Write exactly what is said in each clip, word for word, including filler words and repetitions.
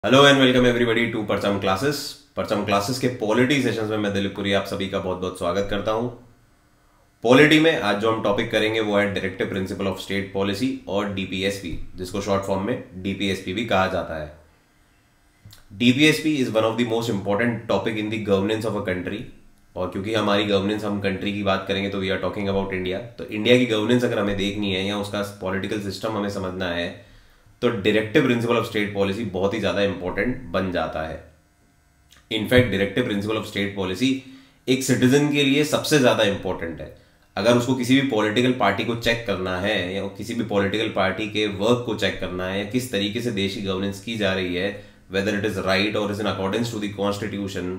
Hello and welcome everybody to Parcham classes. Parcham classes के polity sessions में मैं दिलीप पुरी आप सभी का बहुत बहुत स्वागत करता हूं। पॉलिटी में आज जो हम टॉपिक करेंगे वो है directive principle of state policy और डीपीएसपी, जिसको शॉर्ट फॉर्म में डीपीएसपी भी कहा जाता है। DPSP is one of the most important topic in the governance of a country, और क्योंकि हमारी गवर्नेंस, हम कंट्री की बात करेंगे तो we are talking about India. तो इंडिया की गवर्नेंस अगर हमें देखनी है या उसका पॉलिटिकल सिस्टम हमें समझना है तो directive principle of state policy बहुत ही ज्यादा इंपॉर्टेंट बन जाता है। In fact directive principle of state policy एक सिटीजन के लिए सबसे ज्यादा इंपॉर्टेंट है। अगर उसको किसी भी पॉलिटिकल पार्टी को चेक करना है या किसी भी पॉलिटिकल पार्टी के वर्क को चेक करना है या किस तरीके से देश की गवर्नेंस की जा रही है, वेदर इट इज राइट और is in accordance to the constitution,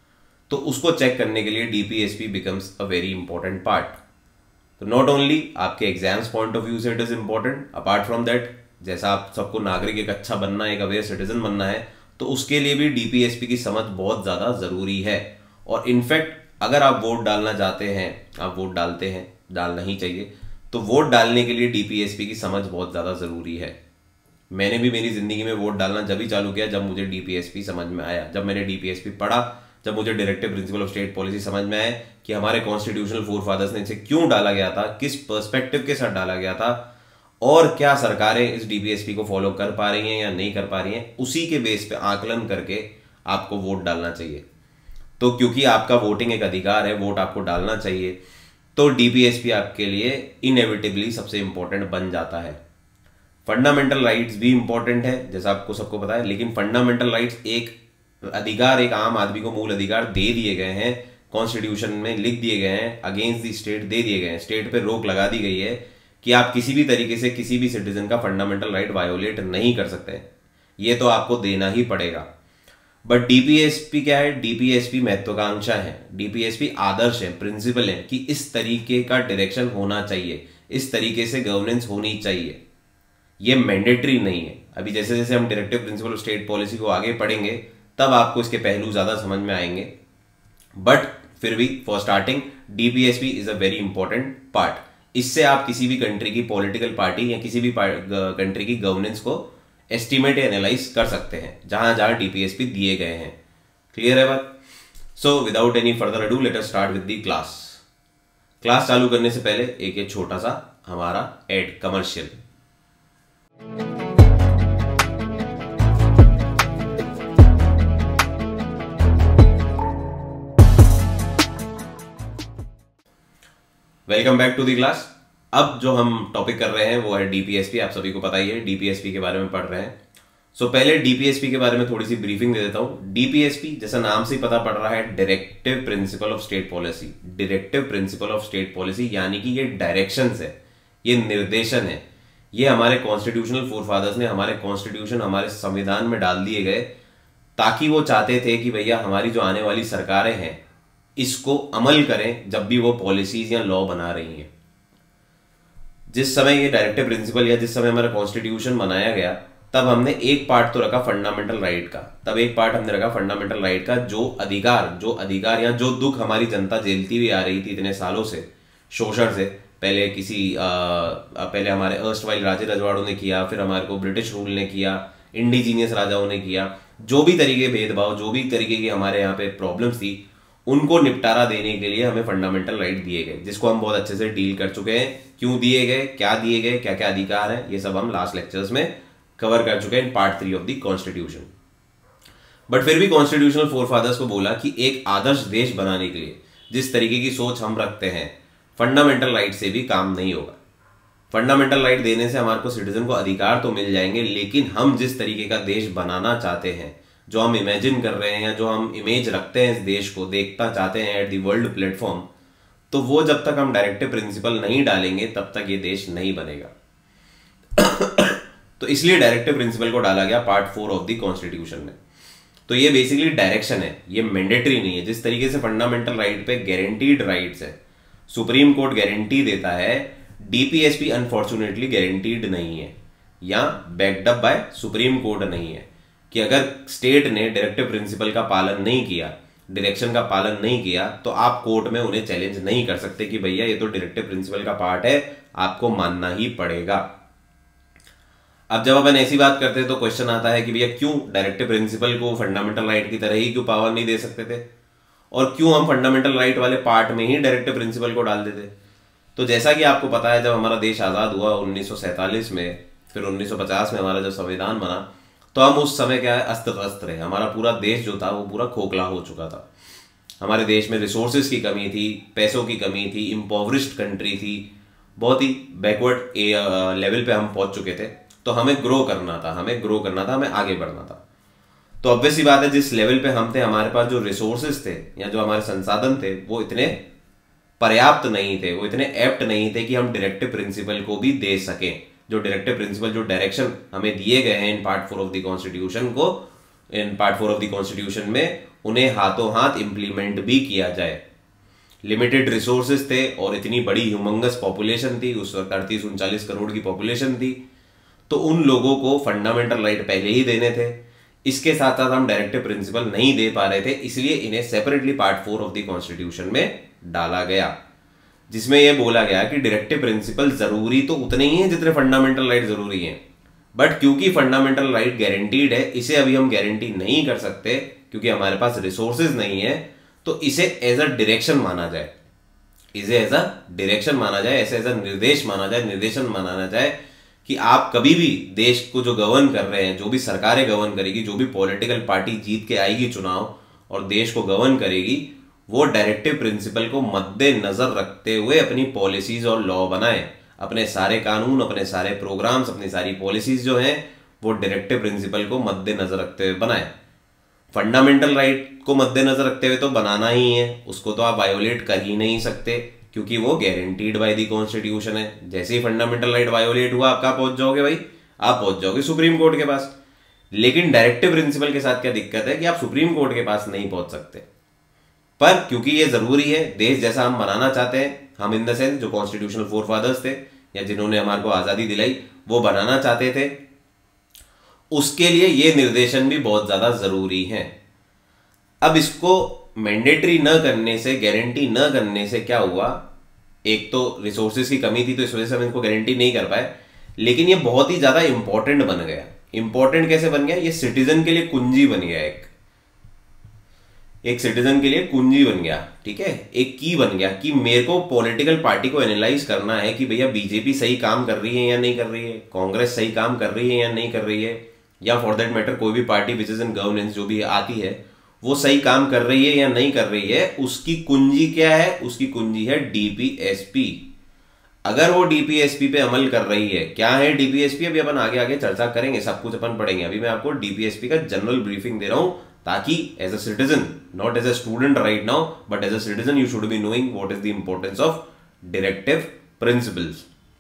तो उसको चेक करने के लिए DPSP becomes a very important part. तो नॉट ओनली आपके एग्जाम्स पॉइंट ऑफ व्यू से it is important, apart from that जैसा आप सबको नागरिक एक अच्छा बनना है, एक अवेयर सिटीजन बनना है, तो उसके लिए भी डीपीएसपी की समझ बहुत ज्यादा जरूरी है। और इनफैक्ट अगर आप वोट डालना चाहते हैं, आप वोट डालते हैं, डालना ही चाहिए, तो वोट डालने के लिए डीपीएसपी की समझ बहुत ज्यादा जरूरी है। मैंने भी मेरी जिंदगी में वोट डालना जब ही चालू किया जब मुझे डीपीएसपी समझ में आया, जब मैंने डीपीएसपी पढ़ा, जब मुझे directive principle of state policy समझ में आया कि हमारे कॉन्स्टिट्यूशनल फोर फादर्स ने इसे क्यों डाला गया था, किस पर्सपेक्टिव के साथ डाला गया था और क्या सरकारें इस डीपीएसपी को फॉलो कर पा रही हैं या नहीं कर पा रही हैं, उसी के बेस पे आकलन करके आपको वोट डालना चाहिए। तो क्योंकि आपका वोटिंग एक अधिकार है, वोट आपको डालना चाहिए, तो डीपीएसपी आपके लिए इनएविटेबली सबसे इंपॉर्टेंट बन जाता है। फंडामेंटल राइट्स भी इंपॉर्टेंट है जैसा आपको सबको पता है, लेकिन फंडामेंटल राइट्स एक अधिकार, एक आम आदमी को मूल अधिकार दे दिए गए हैं, कॉन्स्टिट्यूशन में लिख दिए गए हैं, अगेंस्ट दी स्टेट दे दिए गए हैं, स्टेट पे रोक लगा दी गई है कि आप किसी भी तरीके से किसी भी सिटीजन का फंडामेंटल राइट वायोलेट नहीं कर सकते। ये तो आपको देना ही पड़ेगा। बट डीपीएसपी क्या है? डीपीएसपी महत्वाकांक्षा है, डीपीएसपी आदर्श है, प्रिंसिपल है कि इस तरीके का डायरेक्शन होना चाहिए, इस तरीके से गवर्नेंस होनी चाहिए। ये मैंडेटरी नहीं है। अभी जैसे जैसे हम directive principle of state policy को आगे पढ़ेंगे तब आपको इसके पहलू ज्यादा समझ में आएंगे, बट फिर भी for starting DPSP is a very important part. इससे आप किसी भी कंट्री की पॉलिटिकल पार्टी या किसी भी कंट्री की गवर्नेंस को एस्टिमेट या एनालाइज कर सकते हैं जहां जहां डीपीएसपी दिए गए हैं। क्लियर है बात? So without any further ado let us start with the class. Class चालू करने से पहले एक ये छोटा सा हमारा ad commercial. Welcome back to the class. अब जो हम टॉपिक कर रहे हैं वो है डीपीएसपी। आप सभी को पता ही है, डीपीएसपी के बारे में पढ़ रहे हैं। सो so, पहले डीपीएसपी के बारे में थोड़ी सी ब्रीफिंग दे देता हूं। डीपीएसपी जैसा नाम से ही पता पड़ रहा है, directive principle of state policy. Directive principle of state policy यानी कि ये डायरेक्शंस है, ये निर्देशन है, ये हमारे कॉन्स्टिट्यूशनल फोर फादर्स ने, हमारे कॉन्स्टिट्यूशन, हमारे संविधान में डाल दिए गए ताकि वो चाहते थे कि भैया हमारी जो आने वाली सरकारें हैं इसको अमल करें जब भी वो पॉलिसीज या लॉ बना रही हैं। जिस समय ये डायरेक्टिव प्रिंसिपल या जिस समय हमारा कॉन्स्टिट्यूशन बनाया गया तब हमने एक पार्ट तो रखा फंडामेंटल राइट का, तब एक पार्ट हमने रखा फंडामेंटल राइट का, जो अधिकार जो अधिकार या जो दुख हमारी जनता झेलती हुई आ रही थी इतने सालों से, शोषण से। पहले किसी आ, पहले हमारे अर्स्टवाइल राजे रजवाड़ों ने किया, फिर हमारे को ब्रिटिश रूल ने किया, इंडिजीनियस राजाओं ने किया, जो भी तरीके भेदभाव, जो भी तरीके की हमारे यहाँ पे प्रॉब्लम्स थी, उनको निपटारा देने के लिए हमें फंडामेंटल राइट दिए गए, जिसको हम बहुत अच्छे से डील कर चुके हैं। क्यों दिए गए, क्या दिए गए, क्या क्या अधिकार है, ये सब हम लास्ट लेक्चर्स में कवर कर चुके हैं in part three of the constitution. But फिर भी कॉन्स्टिट्यूशनल फोर फादर्स को बोला कि एक आदर्श देश बनाने के लिए जिस तरीके की सोच हम रखते हैं, फंडामेंटल राइट से भी काम नहीं होगा। फंडामेंटल राइट देने से हमारे को सिटीजन को अधिकार तो मिल जाएंगे, लेकिन हम जिस तरीके का देश बनाना चाहते हैं, जो हम इमेजिन कर रहे हैं या जो हम इमेज रखते हैं इस देश को, देखना चाहते हैं एट दी वर्ल्ड प्लेटफॉर्म, तो वो जब तक हम डायरेक्टिव प्रिंसिपल नहीं डालेंगे तब तक ये देश नहीं बनेगा। तो इसलिए डायरेक्टिव प्रिंसिपल को डाला गया part four of the constitution में। तो ये बेसिकली डायरेक्शन है, ये मैंडेटरी नहीं है। जिस तरीके से फंडामेंटल राइट पे गारंटीड राइट्स है, सुप्रीम कोर्ट गारंटी देता है, डीपीएसपी अनफॉर्चुनेटली गारंटीड नहीं है या backed up by supreme court नहीं है कि अगर स्टेट ने डायरेक्टिव प्रिंसिपल का पालन नहीं किया, डायरेक्शन का पालन नहीं किया, तो आप कोर्ट में उन्हें चैलेंज नहीं कर सकते कि भैया ये तो डायरेक्टिव प्रिंसिपल का पार्ट है, आपको मानना ही पड़ेगा। अब जब अपन ऐसी बात करते हैं तो क्वेश्चन आता है कि भैया क्यों डायरेक्टिव प्रिंसिपल को फंडामेंटल राइट की तरह ही क्यों पावर नहीं दे सकते थे, और क्यों हम फंडामेंटल राइट वाले पार्ट में ही डायरेक्टिव प्रिंसिपल को डाल देते। तो जैसा कि आपको पता है, जब हमारा देश आज़ाद हुआ उन्नीस सौ सैंतालीस में, फिर उन्नीस सौ पचास में हमारा जब संविधान बना, तो हम उस समय क्या है, अस्त व्यस्त रहे। हमारा पूरा देश जो था वो पूरा खोखला हो चुका था। हमारे देश में रिसोर्सेज की कमी थी, पैसों की कमी थी, इम्पोवरिश्ड कंट्री थी, बहुत ही बैकवर्ड लेवल पे हम पहुंच चुके थे। तो हमें ग्रो करना था, हमें ग्रो करना था, हमें आगे बढ़ना था। तो ऑब्वियस सी बात है, जिस लेवल पे हम थे, हमारे पास जो रिसोर्सेज थे या जो हमारे संसाधन थे वो इतने पर्याप्त नहीं थे, वो इतने एप्ट नहीं थे कि हम डायरेक्टिव प्रिंसिपल को भी दे सकें। जो डायरेक्टिव प्रिंसिपल, जो डायरेक्शन हमें दिए गए हैं in part four of the constitution को, in part four of the constitution में, उन्हें हाथों हाथ इंप्लीमेंट भी किया जाए। लिमिटेड रिसोर्सेज थे और इतनी बड़ी ह्यूमंगस पॉपुलेशन थी, उस वक्त अड़तीस उनचालीस करोड़ की पॉपुलेशन थी। तो उन लोगों को फंडामेंटल राइट पहले ही देने थे। इसके साथ साथ हम डायरेक्टिव प्रिंसिपल नहीं दे पा रहे थे, इसलिए इन्हें separately part four of the constitution में डाला गया, जिसमें यह बोला गया कि डायरेक्टिव प्रिंसिपल जरूरी तो उतने ही हैं जितने फंडामेंटल राइट जरूरी हैं, बट क्योंकि फंडामेंटल राइट गारंटीड है, इसे अभी हम गारंटी नहीं कर सकते क्योंकि हमारे पास रिसोर्सेज नहीं है। तो इसे एज अ डायरेक्शन माना जाए, इसे एज अ डायरेक्शन माना जाए, ऐसे एज अ निर्देश माना जाए, निर्देशन माना जाए कि आप कभी भी देश को जो गवर्न कर रहे हैं, जो भी सरकारें गवर्न करेगी, जो भी पॉलिटिकल पार्टी जीत के आएगी चुनाव और देश को गवर्न करेगी, वो डायरेक्टिव प्रिंसिपल को मद्देनजर रखते हुए अपनी पॉलिसीज और लॉ बनाए। अपने सारे कानून, अपने सारे प्रोग्राम्स, अपनी सारी पॉलिसीज जो हैं वो डायरेक्टिव प्रिंसिपल को मद्देनजर रखते हुए बनाए। फंडामेंटल राइट को मद्देनजर रखते हुए तो बनाना ही है, उसको तो आप वायोलेट कर ही नहीं सकते क्योंकि वो गारंटीड बाय द कॉन्स्टिट्यूशन है। जैसे ही फंडामेंटल राइट वायोलेट हुआ, आप कहाँ पहुंच जाओगे भाई? आप पहुंच जाओगे सुप्रीम कोर्ट के पास। लेकिन डायरेक्टिव प्रिंसिपल के साथ क्या दिक्कत है कि आप सुप्रीम कोर्ट के पास नहीं पहुंच सकते, पर क्योंकि ये जरूरी है, देश जैसा हम बनाना चाहते हैं, हम इन द सेंस जो कॉन्स्टिट्यूशनल फोरफादर्स थे या जिन्होंने हमारे को आजादी दिलाई वो बनाना चाहते थे, उसके लिए ये निर्देशन भी बहुत ज्यादा जरूरी है। अब इसको मैंडेटरी न करने से, गारंटी न करने से क्या हुआ, एक तो रिसोर्सेज की कमी थी तो इस वजह से हम इनको गारंटी नहीं कर पाए, लेकिन ये बहुत ही ज्यादा इंपॉर्टेंट बन गया। इंपॉर्टेंट कैसे बन गया? ये सिटीजन के लिए कुंजी बन गया, एक एक सिटीजन के लिए कुंजी बन गया, ठीक है, एक की बन गया कि मेरे को पॉलिटिकल पार्टी को एनालाइज करना है कि भैया बीजेपी सही काम कर रही है या नहीं कर रही है, कांग्रेस सही काम कर रही है या नहीं कर रही है, या फॉर दैट मैटर कोई भी party which is in governance जो भी आती है वो सही काम कर रही है या नहीं कर रही है। उसकी कुंजी क्या है? उसकी कुंजी है डीपीएसपी। अगर वो डीपीएसपी पे अमल कर रही है, क्या है डीपीएसपी अभी अपन आगे आगे चर्चा करेंगे, सब कुछ अपन पढ़ेंगे। अभी मैं आपको डीपीएसपी का जनरल ब्रीफिंग दे रहा हूं ताकि as a citizen, not as a student right now, but as a citizen you should be knowing what is the importance of directive principles.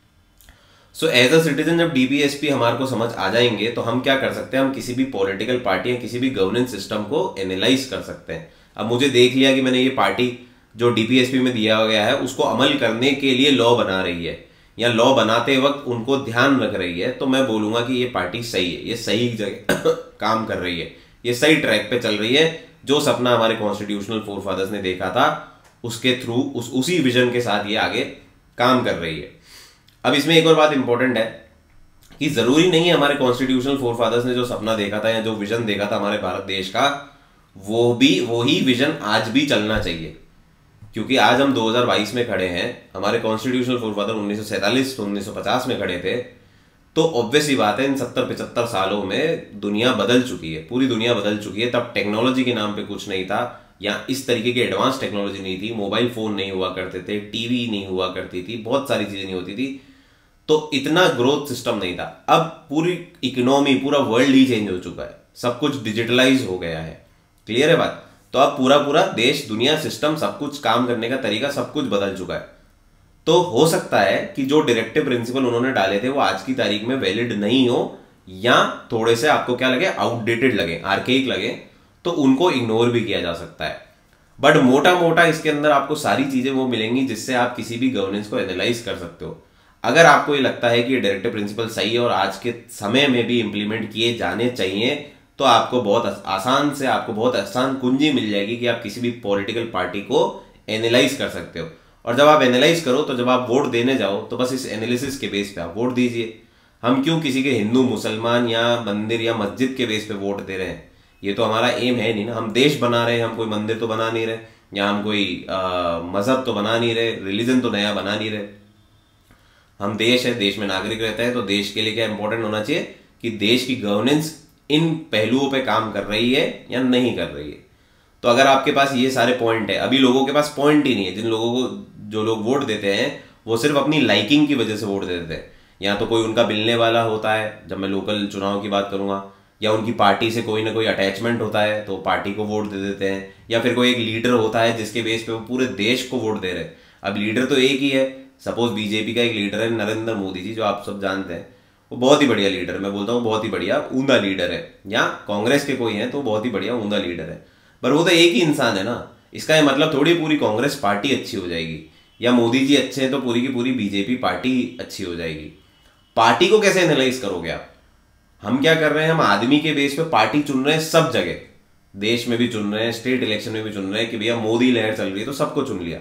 So as a citizen जब DPSP हमारे को समझ आ जाएंगे तो हम क्या कर सकते हैं, हम किसी भी पॉलिटिकल पार्टी या किसी भी गवर्नेंस सिस्टम को एनालाइज कर सकते हैं। अब मुझे देख लिया कि मैंने ये पार्टी जो डीपीएसपी में दिया गया है उसको अमल करने के लिए लॉ बना रही है या लॉ बनाते वक्त उनको ध्यान रख रही है, तो मैं बोलूंगा कि ये पार्टी सही है, ये सही जगह काम कर रही है, ये सही ट्रैक पे चल रही है। जो सपना हमारे कॉन्स्टिट्यूशनल फोरफादर्स ने देखा था उसके थ्रू, उस उसी विजन के साथ ये आगे काम कर रही है। अब इसमें एक और बात इंपॉर्टेंट है कि जरूरी नहीं है हमारे कॉन्स्टिट्यूशनल फोरफादर्स ने जो सपना देखा था या जो विजन देखा था हमारे भारत देश का, वो भी वही विजन आज भी चलना चाहिए। क्योंकि आज हम दो हज़ार बाईस में खड़े हैं, हमारे कॉन्स्टिट्यूशनल फोरफादर उन्नीस सौ सैंतालीस उन्नीस सौ पचास में खड़े थे, तो ऑब्वियस ही बात है इन सत्तर पचहत्तर सालों में दुनिया बदल चुकी है, पूरी दुनिया बदल चुकी है। तब टेक्नोलॉजी के नाम पे कुछ नहीं था या इस तरीके की एडवांस टेक्नोलॉजी नहीं थी, मोबाइल फोन नहीं हुआ करते थे, टीवी नहीं हुआ करती थी, बहुत सारी चीजें नहीं होती थी, तो इतना ग्रोथ सिस्टम नहीं था। अब पूरी इकोनॉमी, पूरा वर्ल्ड ही चेंज हो चुका है, सब कुछ डिजिटलाइज हो गया है, क्लियर है बात? तो अब पूरा पूरा देश, दुनिया, सिस्टम, सब कुछ काम करने का तरीका सब कुछ बदल चुका है। तो हो सकता है कि जो डायरेक्टिव प्रिंसिपल उन्होंने डाले थे वो आज की तारीख में वैलिड नहीं हो या थोड़े से आपको क्या लगे, आउटडेटेड लगे, आर्केइक लगे, तो उनको इग्नोर भी किया जा सकता है। बट मोटा मोटा इसके अंदर आपको सारी चीजें वो मिलेंगी जिससे आप किसी भी गवर्नेंस को एनालाइज कर सकते हो। अगर आपको ये लगता है कि ये डायरेक्टिव प्रिंसिपल सही है और आज के समय में भी इंप्लीमेंट किए जाने चाहिए, तो आपको बहुत आसान से, आपको बहुत आसान कुंजी मिल जाएगी कि आप किसी भी पॉलिटिकल पार्टी को एनालाइज कर सकते हो। और जब आप एनालाइज करो तो जब आप वोट देने जाओ तो बस इस एनालिसिस के बेस पे आप वोट दीजिए। हम क्यों किसी के हिंदू मुसलमान या मंदिर या मस्जिद के बेस पे वोट दे रहे हैं? ये तो हमारा एम है नहीं ना। हम देश बना रहे हैं, हम कोई मंदिर तो बना नहीं रहे, या हम कोई मजहब तो बना नहीं रहे, रिलीजन तो नया बना नहीं रहे। हम देश है, देश में नागरिक रहता है, तो देश के लिए क्या इंपॉर्टेंट होना चाहिए कि देश की गवर्नेंस इन पहलुओं पे काम कर रही है या नहीं कर रही है। तो अगर आपके पास ये सारे पॉइंट है, अभी लोगों के पास पॉइंट ही नहीं है। जिन लोगों को जो लोग वोट देते हैं वो सिर्फ अपनी लाइकिंग की वजह से वोट दे देते हैं, या तो कोई उनका मिलने वाला होता है, जब मैं लोकल चुनाव की बात करूंगा, या उनकी पार्टी से कोई ना कोई अटैचमेंट होता है तो पार्टी को वोट दे देते हैं, या फिर कोई एक लीडर होता है जिसके बेस पे वो पूरे देश को वोट दे रहे हैं। अब लीडर तो एक ही है, सपोज बीजेपी का एक लीडर है नरेंद्र मोदी जी, जो आप सब जानते हैं, वो बहुत ही बढ़िया लीडर है। मैं बोलता हूँ बहुत ही बढ़िया ऊंधा लीडर है, या कांग्रेस के कोई है तो बहुत ही बढ़िया ऊंधा लीडर है, पर वो तो एक ही इंसान है ना। इसका ये मतलब थोड़ी पूरी कांग्रेस पार्टी अच्छी हो जाएगी, या मोदी जी अच्छे हैं तो पूरी की पूरी बीजेपी पार्टी अच्छी हो जाएगी। पार्टी को कैसे एनालाइज करोगे आप? हम क्या कर रहे हैं, हम आदमी के बेस पे पार्टी चुन रहे हैं सब जगह, देश में भी चुन रहे हैं, स्टेट इलेक्शन में भी चुन रहे हैं कि भैया मोदी लहर चल रही है तो सबको चुन लिया।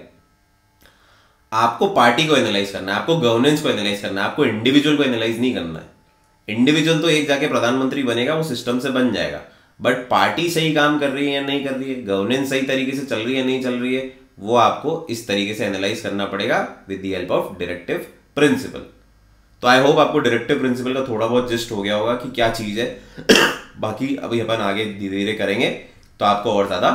आपको पार्टी को एनालाइज करना है, आपको गवर्नेंस को एनालाइज करना है, आपको इंडिविजुअल को एनालाइज नहीं करना है। इंडिविजुअल तो एक जाके प्रधानमंत्री बनेगा, वो सिस्टम से बन जाएगा, बट पार्टी सही काम कर रही है या नहीं कर रही है, गवर्नेंस सही तरीके से चल रही है या नहीं चल रही है, वो आपको इस तरीके से एनालाइज करना पड़ेगा with the help of directive principle. तो आई होप आपको डायरेक्टिव प्रिंसिपल का थोड़ा बहुत जिस्ट हो गया होगा कि क्या चीज है। बाकी अभी अपन आगे धीरे धीरे करेंगे तो आपको और ज्यादा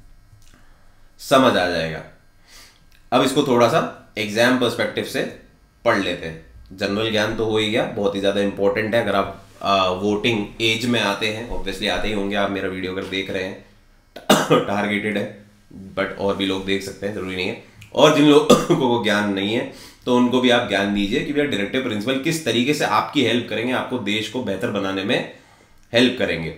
समझ आ जाएगा। अब इसको थोड़ा सा एग्जाम पर्सपेक्टिव से पढ़ लेते हैं। जनरल ज्ञान तो हो ही गया, बहुत ही ज्यादा इंपॉर्टेंट है। अगर आप वोटिंग एज में आते हैं, ऑब्वियसली आते ही होंगे, आप मेरा वीडियो अगर देख रहे हैं, टारगेटेड है, बट और भी लोग देख सकते हैं, जरूरी नहीं है। और जिन लोगों को ज्ञान नहीं है तो उनको भी आप ज्ञान दीजिए कि भैया डायरेक्टिव प्रिंसिपल किस तरीके से आपकी हेल्प करेंगे, आपको देश को बेहतर बनाने में हेल्प करेंगे।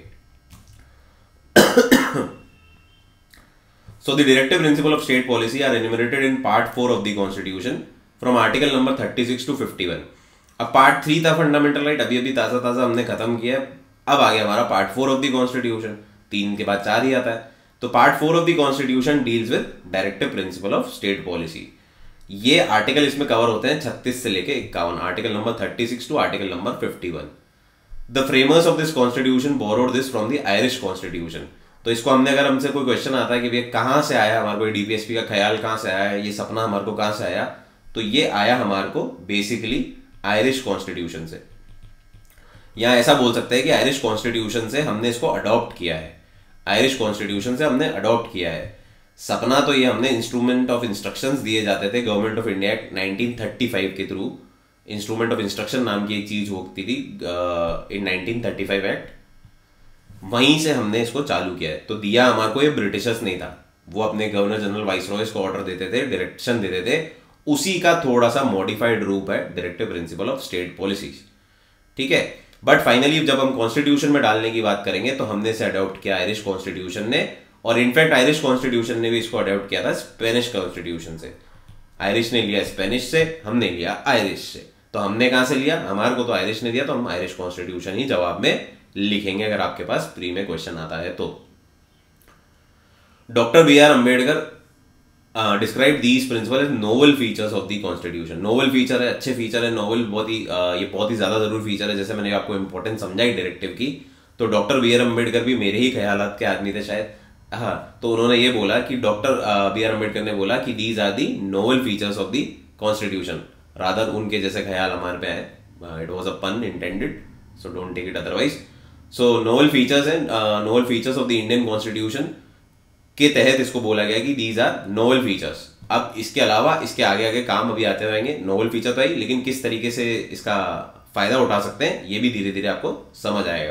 So the directive principle of state policy are enumerated in part four of the constitution from article number thirty-six to fifty-one. अब पार्ट थ्री था फंडामेंटल राइट, अभी अभी ताजा ताजा हमने खत्म किया। अब आ गया हमारा part four of the constitution, तीन के बाद चार ही आता है। तो part four of the constitution deals with directive principle of state policy. ये आर्टिकल इसमें कवर होते हैं छत्तीस से लेके इक्यावन, article number thirty six to article number fifty one. The framers of this constitution borrowed this from the Irish constitution. तो इसको हमने, अगर हमसे कोई क्वेश्चन आता है कि भैया कहाँ से आया हमारे को डीपीएसपी का ख्याल, कहाँ से आया ये सपना हमारे को, कहाँ से आया, तो ये आया हमारे को बेसिकली आयरिश कॉन्स्टिट्यूशन से। या ऐसा बोल सकते हैं कि आयरिश कॉन्स्टिट्यूशन से हमने इसको अडॉप्ट किया है, आयरिश कॉन्स्टिट्यूशन से हमने अडॉप्ट किया है। सपना तो ये हमने इंस्ट्रूमेंट ऑफ इंस्ट्रक्शंस दिए जाते थे government of India act nineteen thirty five के थ्रू। इंस्ट्रूमेंट ऑफ इंस्ट्रक्शन नाम की एक चीज होती थी in nineteen thirty five act, वहीं से हमने इसको चालू किया है। तो दिया हमारे को ये ब्रिटिशर्स नहीं था, वो अपने गवर्नर जनरल वाइसरॉयज को ऑर्डर देते थे, डायरेक्शन देते थे, उसी का थोड़ा सा मॉडिफाइड रूप है directive principle of state policy. ठीक है, बट फाइनली जब हम कॉन्स्टिट्यूशन में डालने की बात करेंगे तो हमने इसे अडॉप्ट किया आयरिश कॉन्स्टिट्यूशन ने, और इनफैक्ट आयरिश कॉन्स्टिट्यूशन ने भी इसको अडॉप्ट किया था स्पेनिश कॉन्स्टिट्यूशन से। आयरिश ने लिया स्पेनिश से, हमने लिया आयरिश से। तो हमने कहां से लिया, हमारे को तो आयरिश ने दिया, तो हम आयरिश कॉन्स्टिट्यूशन ही जवाब में लिखेंगे अगर आपके पास प्री में क्वेश्चन आता है तो। Doctor B R Ambedkar describe these principle as novel features of the constitution. Novel feature है, अच्छे फीचर है, नोवेल बहुत ही uh, ये बहुत ही ज्यादा जरूरी फीचर है। जैसे मैंने आपको इंपॉर्टेंस समझाई डायरेक्टिव की, तो डॉक्टर बी आर अम्बेडकर भी मेरे ही ख्यालात के आदमी थे शायद, हाँ। तो उन्होंने ये बोला कि डॉक्टर बी आर अम्बेडकर ने बोला कि these are the novel features of the constitution, rather उनके जैसे ख्याल हमारे पे आए। It was a pun intended, so don't take it otherwise. So novel features and novel features of the Indian constitution के तहत इसको बोला गया कि दीज आर नोवेल फीचर्स। अब इसके अलावा इसके आगे आगे काम अभी आते रहेंगे। नोवेल फीचर तो है, लेकिन किस तरीके से इसका फायदा उठा सकते हैं ये भी धीरे धीरे आपको समझ आएगा।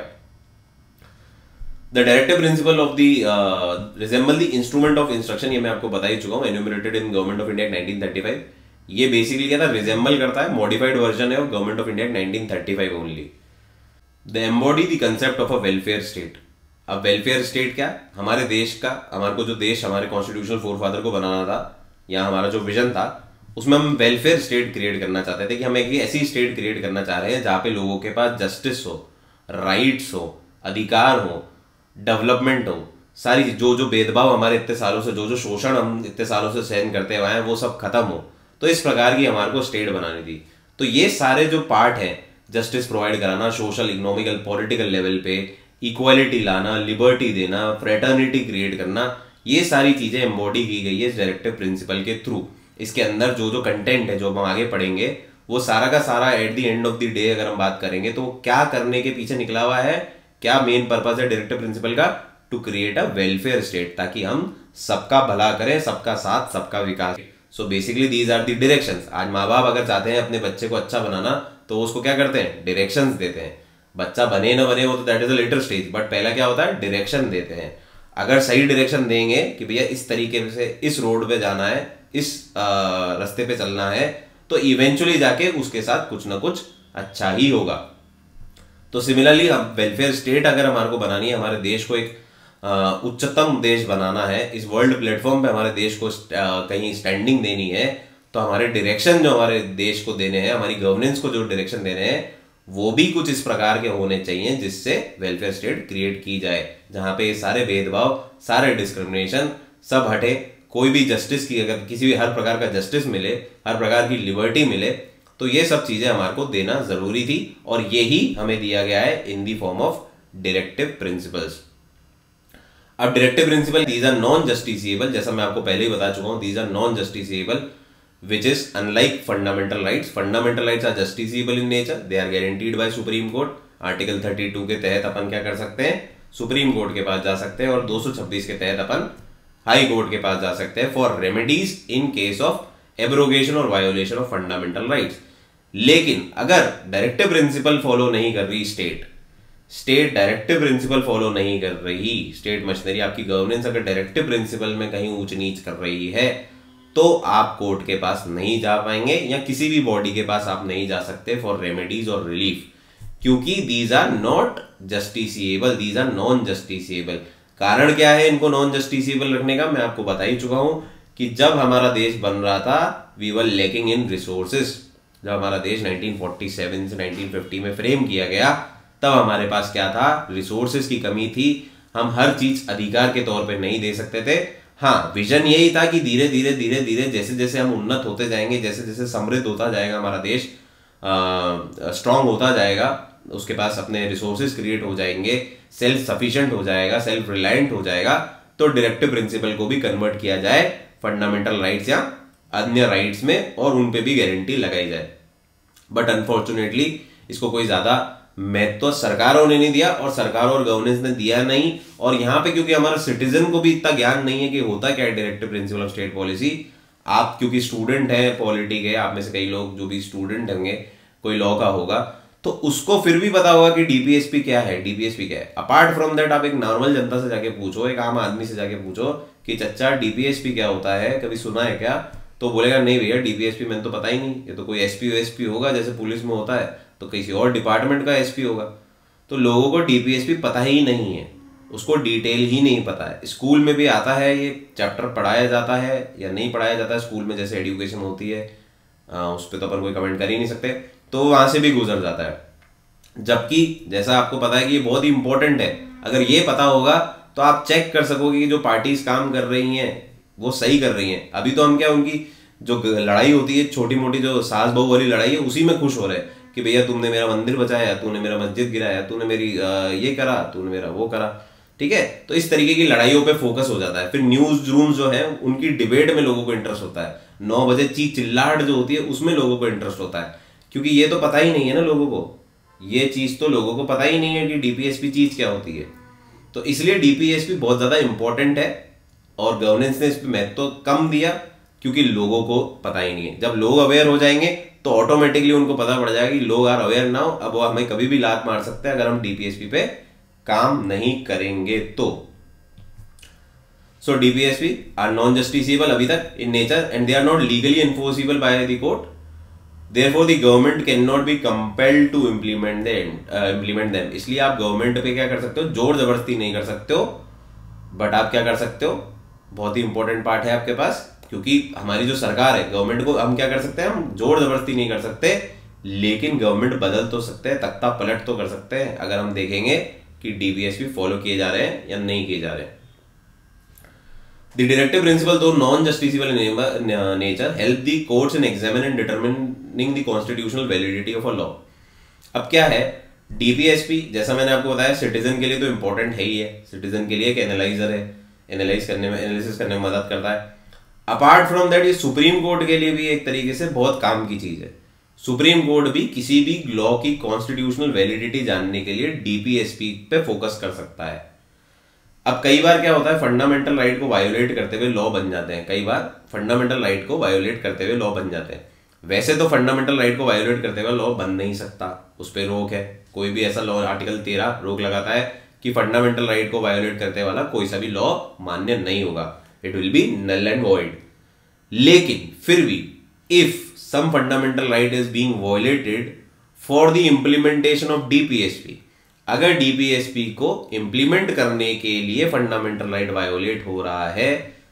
The directive principle of the resemble the instrument of instruction, ये मैं आपको बता ही चुका हूँ, enumerated in government of India nineteen thirty five. ये बेसिकली क्या था, रिजेंबल करता है, मॉडिफाइड वर्जन है government of India nineteen thirty five only. They embody the concept of a welfare state. अब वेलफेयर स्टेट क्या, हमारे देश का, हमारे को जो देश हमारे कॉन्स्टिट्यूशनल फोरफादर को बनाना था, या हमारा जो विजन था, उसमें हम वेलफेयर स्टेट क्रिएट करना चाहते थे कि हम एक ऐसी स्टेट क्रिएट करना चाह रहे हैं जहां पे लोगों के पास जस्टिस हो, राइट्स हो, अधिकार हो, डेवलपमेंट हो, सारी जो जो भेदभाव हमारे इतने सालों से, जो जो शोषण हम इतने सालों से सहन करते हुए हैं, वो सब खत्म हो। तो इस प्रकार की हमारे को स्टेट बनानी थी। तो ये सारे जो पार्ट हैं, जस्टिस प्रोवाइड कराना, सोशल, इकोनॉमिकल, पॉलिटिकल लेवल पे इक्वालिटी लाना, लिबर्टी देना, फ्रेटर्निटी क्रिएट करना, ये सारी चीजें एम्बॉडी की गई है इस डायरेक्टिव प्रिंसिपल के थ्रू। इसके अंदर जो जो कंटेंट है जो हम आगे पढ़ेंगे वो सारा का सारा at the end of the day अगर हम बात करेंगे तो क्या करने के पीछे निकला हुआ है, क्या मेन पर्पस है डायरेक्टिव प्रिंसिपल का, to create a welfare state, ताकि हम सबका भला करें, सबका साथ, सबका विकास। So basically these are the directions. आज माँ बाप अगर चाहते हैं अपने बच्चे को अच्छा बनाना तो उसको क्या करते हैं, डायरेक्शंस देते हैं। बच्चा बने ना बने वो तो that is a later stage, but पहला क्या होता है, डायरेक्शन देते हैं। अगर सही डायरेक्शन देंगे कि भैया इस तरीके से इस रोड पे जाना है, इस रास्ते पे चलना है, तो इवेंचुअली जाके उसके साथ कुछ ना कुछ अच्छा ही होगा। तो सिमिलरली हम वेलफेयर स्टेट अगर हमारे को बनानी है, हमारे देश को एक उच्चतम देश बनाना है, इस वर्ल्ड प्लेटफॉर्म पे हमारे देश को कहीं स्टैंडिंग देनी है, तो हमारे डायरेक्शन जो हमारे देश को देने हैं, हमारी गवर्नेंस को जो डायरेक्शन देने हैं, वो भी कुछ इस प्रकार के होने चाहिए जिससे वेलफेयर स्टेट क्रिएट की जाए, जहां पे सारे भेदभाव, सारे डिस्क्रिमिनेशन सब हटे, कोई भी जस्टिस की, अगर किसी भी हर प्रकार का जस्टिस मिले, हर प्रकार की लिबर्टी मिले, तो ये सब चीजें हमारे को देना जरूरी थी, और ये ही हमें दिया गया है in the form of directive principles. अब directive principle these are non justiciable, जैसा मैं आपको पहले ही बता चुका हूं, these are non justiciable which is unlike fundamental rights. Fundamental rights are justiciable in nature, they are guaranteed by Supreme Court. Article thirty two के तहत अपन क्या कर सकते हैं, सुप्रीम कोर्ट के पास जा सकते हैं, और दो सौ छब्बीस के तहत अपन हाई कोर्ट के पास जा सकते हैं for remedies in case of abrogation और वायोलेशन ऑफ फंडामेंटल राइट्स। लेकिन अगर डायरेक्टिव प्रिंसिपल फॉलो नहीं कर रही state, state directive principle follow नहीं कर रही, स्टेट मशीनरी आपकी गवर्नेंस अगर डायरेक्टिव प्रिंसिपल में कहीं ऊंच नीच कर रही है, तो आप कोर्ट के पास नहीं जा पाएंगे या किसी भी बॉडी के पास आप नहीं जा सकते फॉर रेमेडीज और रिलीफ, क्योंकि these are not justiciable, these are non justiciable. कारण क्या है इनको नॉन जस्टिसिएबल रखने का, मैं आपको बता ही चुका हूं कि जब हमारा देश बन रहा था we were lacking in resources. जब हमारा देश नाइनटीन फोर्टी सेवन से नाइनटीन फिफ्टी में फ्रेम किया गया, तब हमारे पास क्या था, रिसोर्सेज की कमी थी, हम हर चीज अधिकार के तौर पे नहीं दे सकते थे। हाँ, विजन यही था कि धीरे धीरे धीरे धीरे जैसे जैसे हम उन्नत होते जाएंगे, जैसे जैसे समृद्ध होता जाएगा हमारा देश, स्ट्रांग होता जाएगा, उसके पास अपने रिसोर्सेज क्रिएट हो जाएंगे, सेल्फ सफिशिएंट हो जाएगा, सेल्फ रिलायंट हो जाएगा, तो डायरेक्टिव प्रिंसिपल को भी कन्वर्ट किया जाए फंडामेंटल राइट्स या अन्य राइट्स में, और उन पे भी गारंटी लगाई जाए। बट अनफॉर्चुनेटली इसको कोई ज्यादा महत्व तो सरकारों ने नहीं दिया, और सरकारों और गवर्नेंस ने दिया नहीं। और यहाँ पे क्योंकि हमारा सिटीजन को भी इतना ज्ञान नहीं है कि होता क्या है directive principle of state policy, आप क्योंकि स्टूडेंट है पॉलिटी के, आप में से कई लोग जो भी स्टूडेंट होंगे, कोई लॉ का होगा, तो उसको फिर भी पता होगा कि डीपीएसपी क्या है, डीपीएसपी क्या है। अपार्ट फ्रॉम दैट आप एक नॉर्मल जनता से जाके पूछो, एक आम आदमी से जाके पूछो कि चच्चा डीपीएसपी क्या होता है, कभी सुना है क्या, तो बोलेगा नहीं भैया डीपीएसपी मैंने तो पता ही नहीं, ये तो कोई एसपी एसपी होगा, जैसे पुलिस में होता है तो किसी और डिपार्टमेंट का एसपी होगा। तो लोगों को डीपीएसपी पता ही नहीं है, उसको डिटेल ही नहीं पता है। स्कूल में भी आता है, ये चैप्टर पढ़ाया जाता है या नहीं पढ़ाया जाता है स्कूल में, जैसे एजुकेशन होती है, आ, उस पर तो अपन कोई कमेंट कर ही नहीं सकते, तो वहां से भी गुजर जाता है। जबकि जैसा आपको पता है कि ये बहुत ही इंपॉर्टेंट है, अगर ये पता होगा तो आप चेक कर सकोगे कि जो पार्टीज काम कर रही हैं वो सही कर रही हैं। अभी तो हम क्या, उनकी जो लड़ाई होती है छोटी मोटी, जो सास बहू वाली लड़ाई है, उसी में खुश हो रहे हैं कि भैया तुमने मेरा मंदिर बचाया, तूने मेरा मस्जिद गिराया, तूने मेरी ये करा, तूने मेरा वो करा, ठीक है। तो इस तरीके की लड़ाइयों पे फोकस हो जाता है। फिर न्यूज रूम जो है उनकी डिबेट में लोगों को इंटरेस्ट होता है, नौ बजे ची चिल्लाहट जो होती है उसमें लोगों को इंटरेस्ट होता है, क्योंकि ये तो पता ही नहीं है ना लोगों को, ये चीज तो लोगों को पता ही नहीं है कि डीपीएसपी चीज क्या होती है। तो इसलिए डीपीएसपी बहुत ज्यादा इंपॉर्टेंट है, और गवर्नेंस ने इस पर महत्व तो कम दिया क्योंकि लोगों को पता ही नहीं है। जब लोग अवेयर हो जाएंगे तो ऑटोमेटिकली उनको पता पड़ जाएगा कि लोग आर अवेयर नाउ, अब वो हमें कभी भी लात मार सकते हैं अगर हम डीपीएसपी पे काम नहीं करेंगे तो। सो डीपीएसपी आर नॉन जस्टिसिएबल अभी तक in nature, and they are not legally enforceable by the court, therefore the government can not be compelled to implement them implement them. इसलिए आप गवर्नमेंट पे क्या कर सकते हो, जोर जबरदस्ती नहीं कर सकते हो, बट आप क्या कर सकते हो, बहुत ही इंपॉर्टेंट पार्ट है आपके पास, क्योंकि हमारी जो सरकार है, गवर्नमेंट को हम क्या कर सकते हैं, हम जोर जबरदस्ती नहीं कर सकते, लेकिन गवर्नमेंट बदल तो सकते हैं, तख्ता पलट तो कर सकते हैं, अगर हम देखेंगे कि डीपीएसपी फॉलो किए जा रहे हैं या नहीं किए जा रहे हैं। The directive principle though non justiciable nature help the courts in examine and determining the constitutional validity of a law. अब क्या है, डीपीएसपी जैसा मैंने आपको बताया सिटीजन के लिए तो इंपॉर्टेंट है ही है, सिटीजन के लिए एक एनालाइजर है, एनालाइज करने में एनालिसिस करने में मदद करता है। अपार्ट फ्रॉम दैट ये सुप्रीम कोर्ट के लिए भी एक तरीके से बहुत काम की चीज है। सुप्रीम कोर्ट भी किसी भी लॉ की कॉन्स्टिट्यूशनल वैलिडिटी जानने के लिए डीपीएसपी पे फोकस कर सकता है। अब कई बार क्या होता है, फंडामेंटल राइट को वायोलेट करते हुए लॉ बन जाते हैं, कई बार फंडामेंटल राइट को वायोलेट करते हुए लॉ बन जाते हैं। वैसे तो फंडामेंटल राइट को वायोलेट करते हुए लॉ बन नहीं सकता, उस पर रोक है, कोई भी ऐसा लॉ आर्टिकल तेरह रोक लगाता है कि फंडामेंटल राइट को वायोलेट करते वाला कोई सा भी लॉ मान्य नहीं होगा, it will be null and void. लेकिन फिर भी if some fundamental right is being violated for the implementation of DPSP, अगर डीपीएसपी को इंप्लीमेंट करने के लिए फंडामेंटल राइट वायोलेट हो रहा है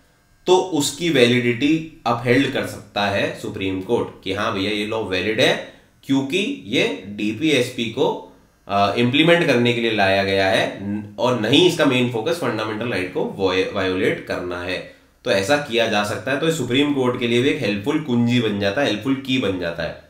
तो उसकी वैलिडिटी अपहेल्ड कर सकता है सुप्रीम कोर्ट कि हाँ भैया ये लॉ वैलिड है क्योंकि ये डीपीएसपी को इंप्लीमेंट करने के लिए लाया गया है और नहीं इसका मेन फोकस फंडामेंटल राइट को वायोलेट करना है। तो ऐसा किया जा सकता है, तो सुप्रीम कोर्ट के लिए भी एक हेल्पफुल कुंजी बन जाता है, हेल्पफुल की बन जाता है।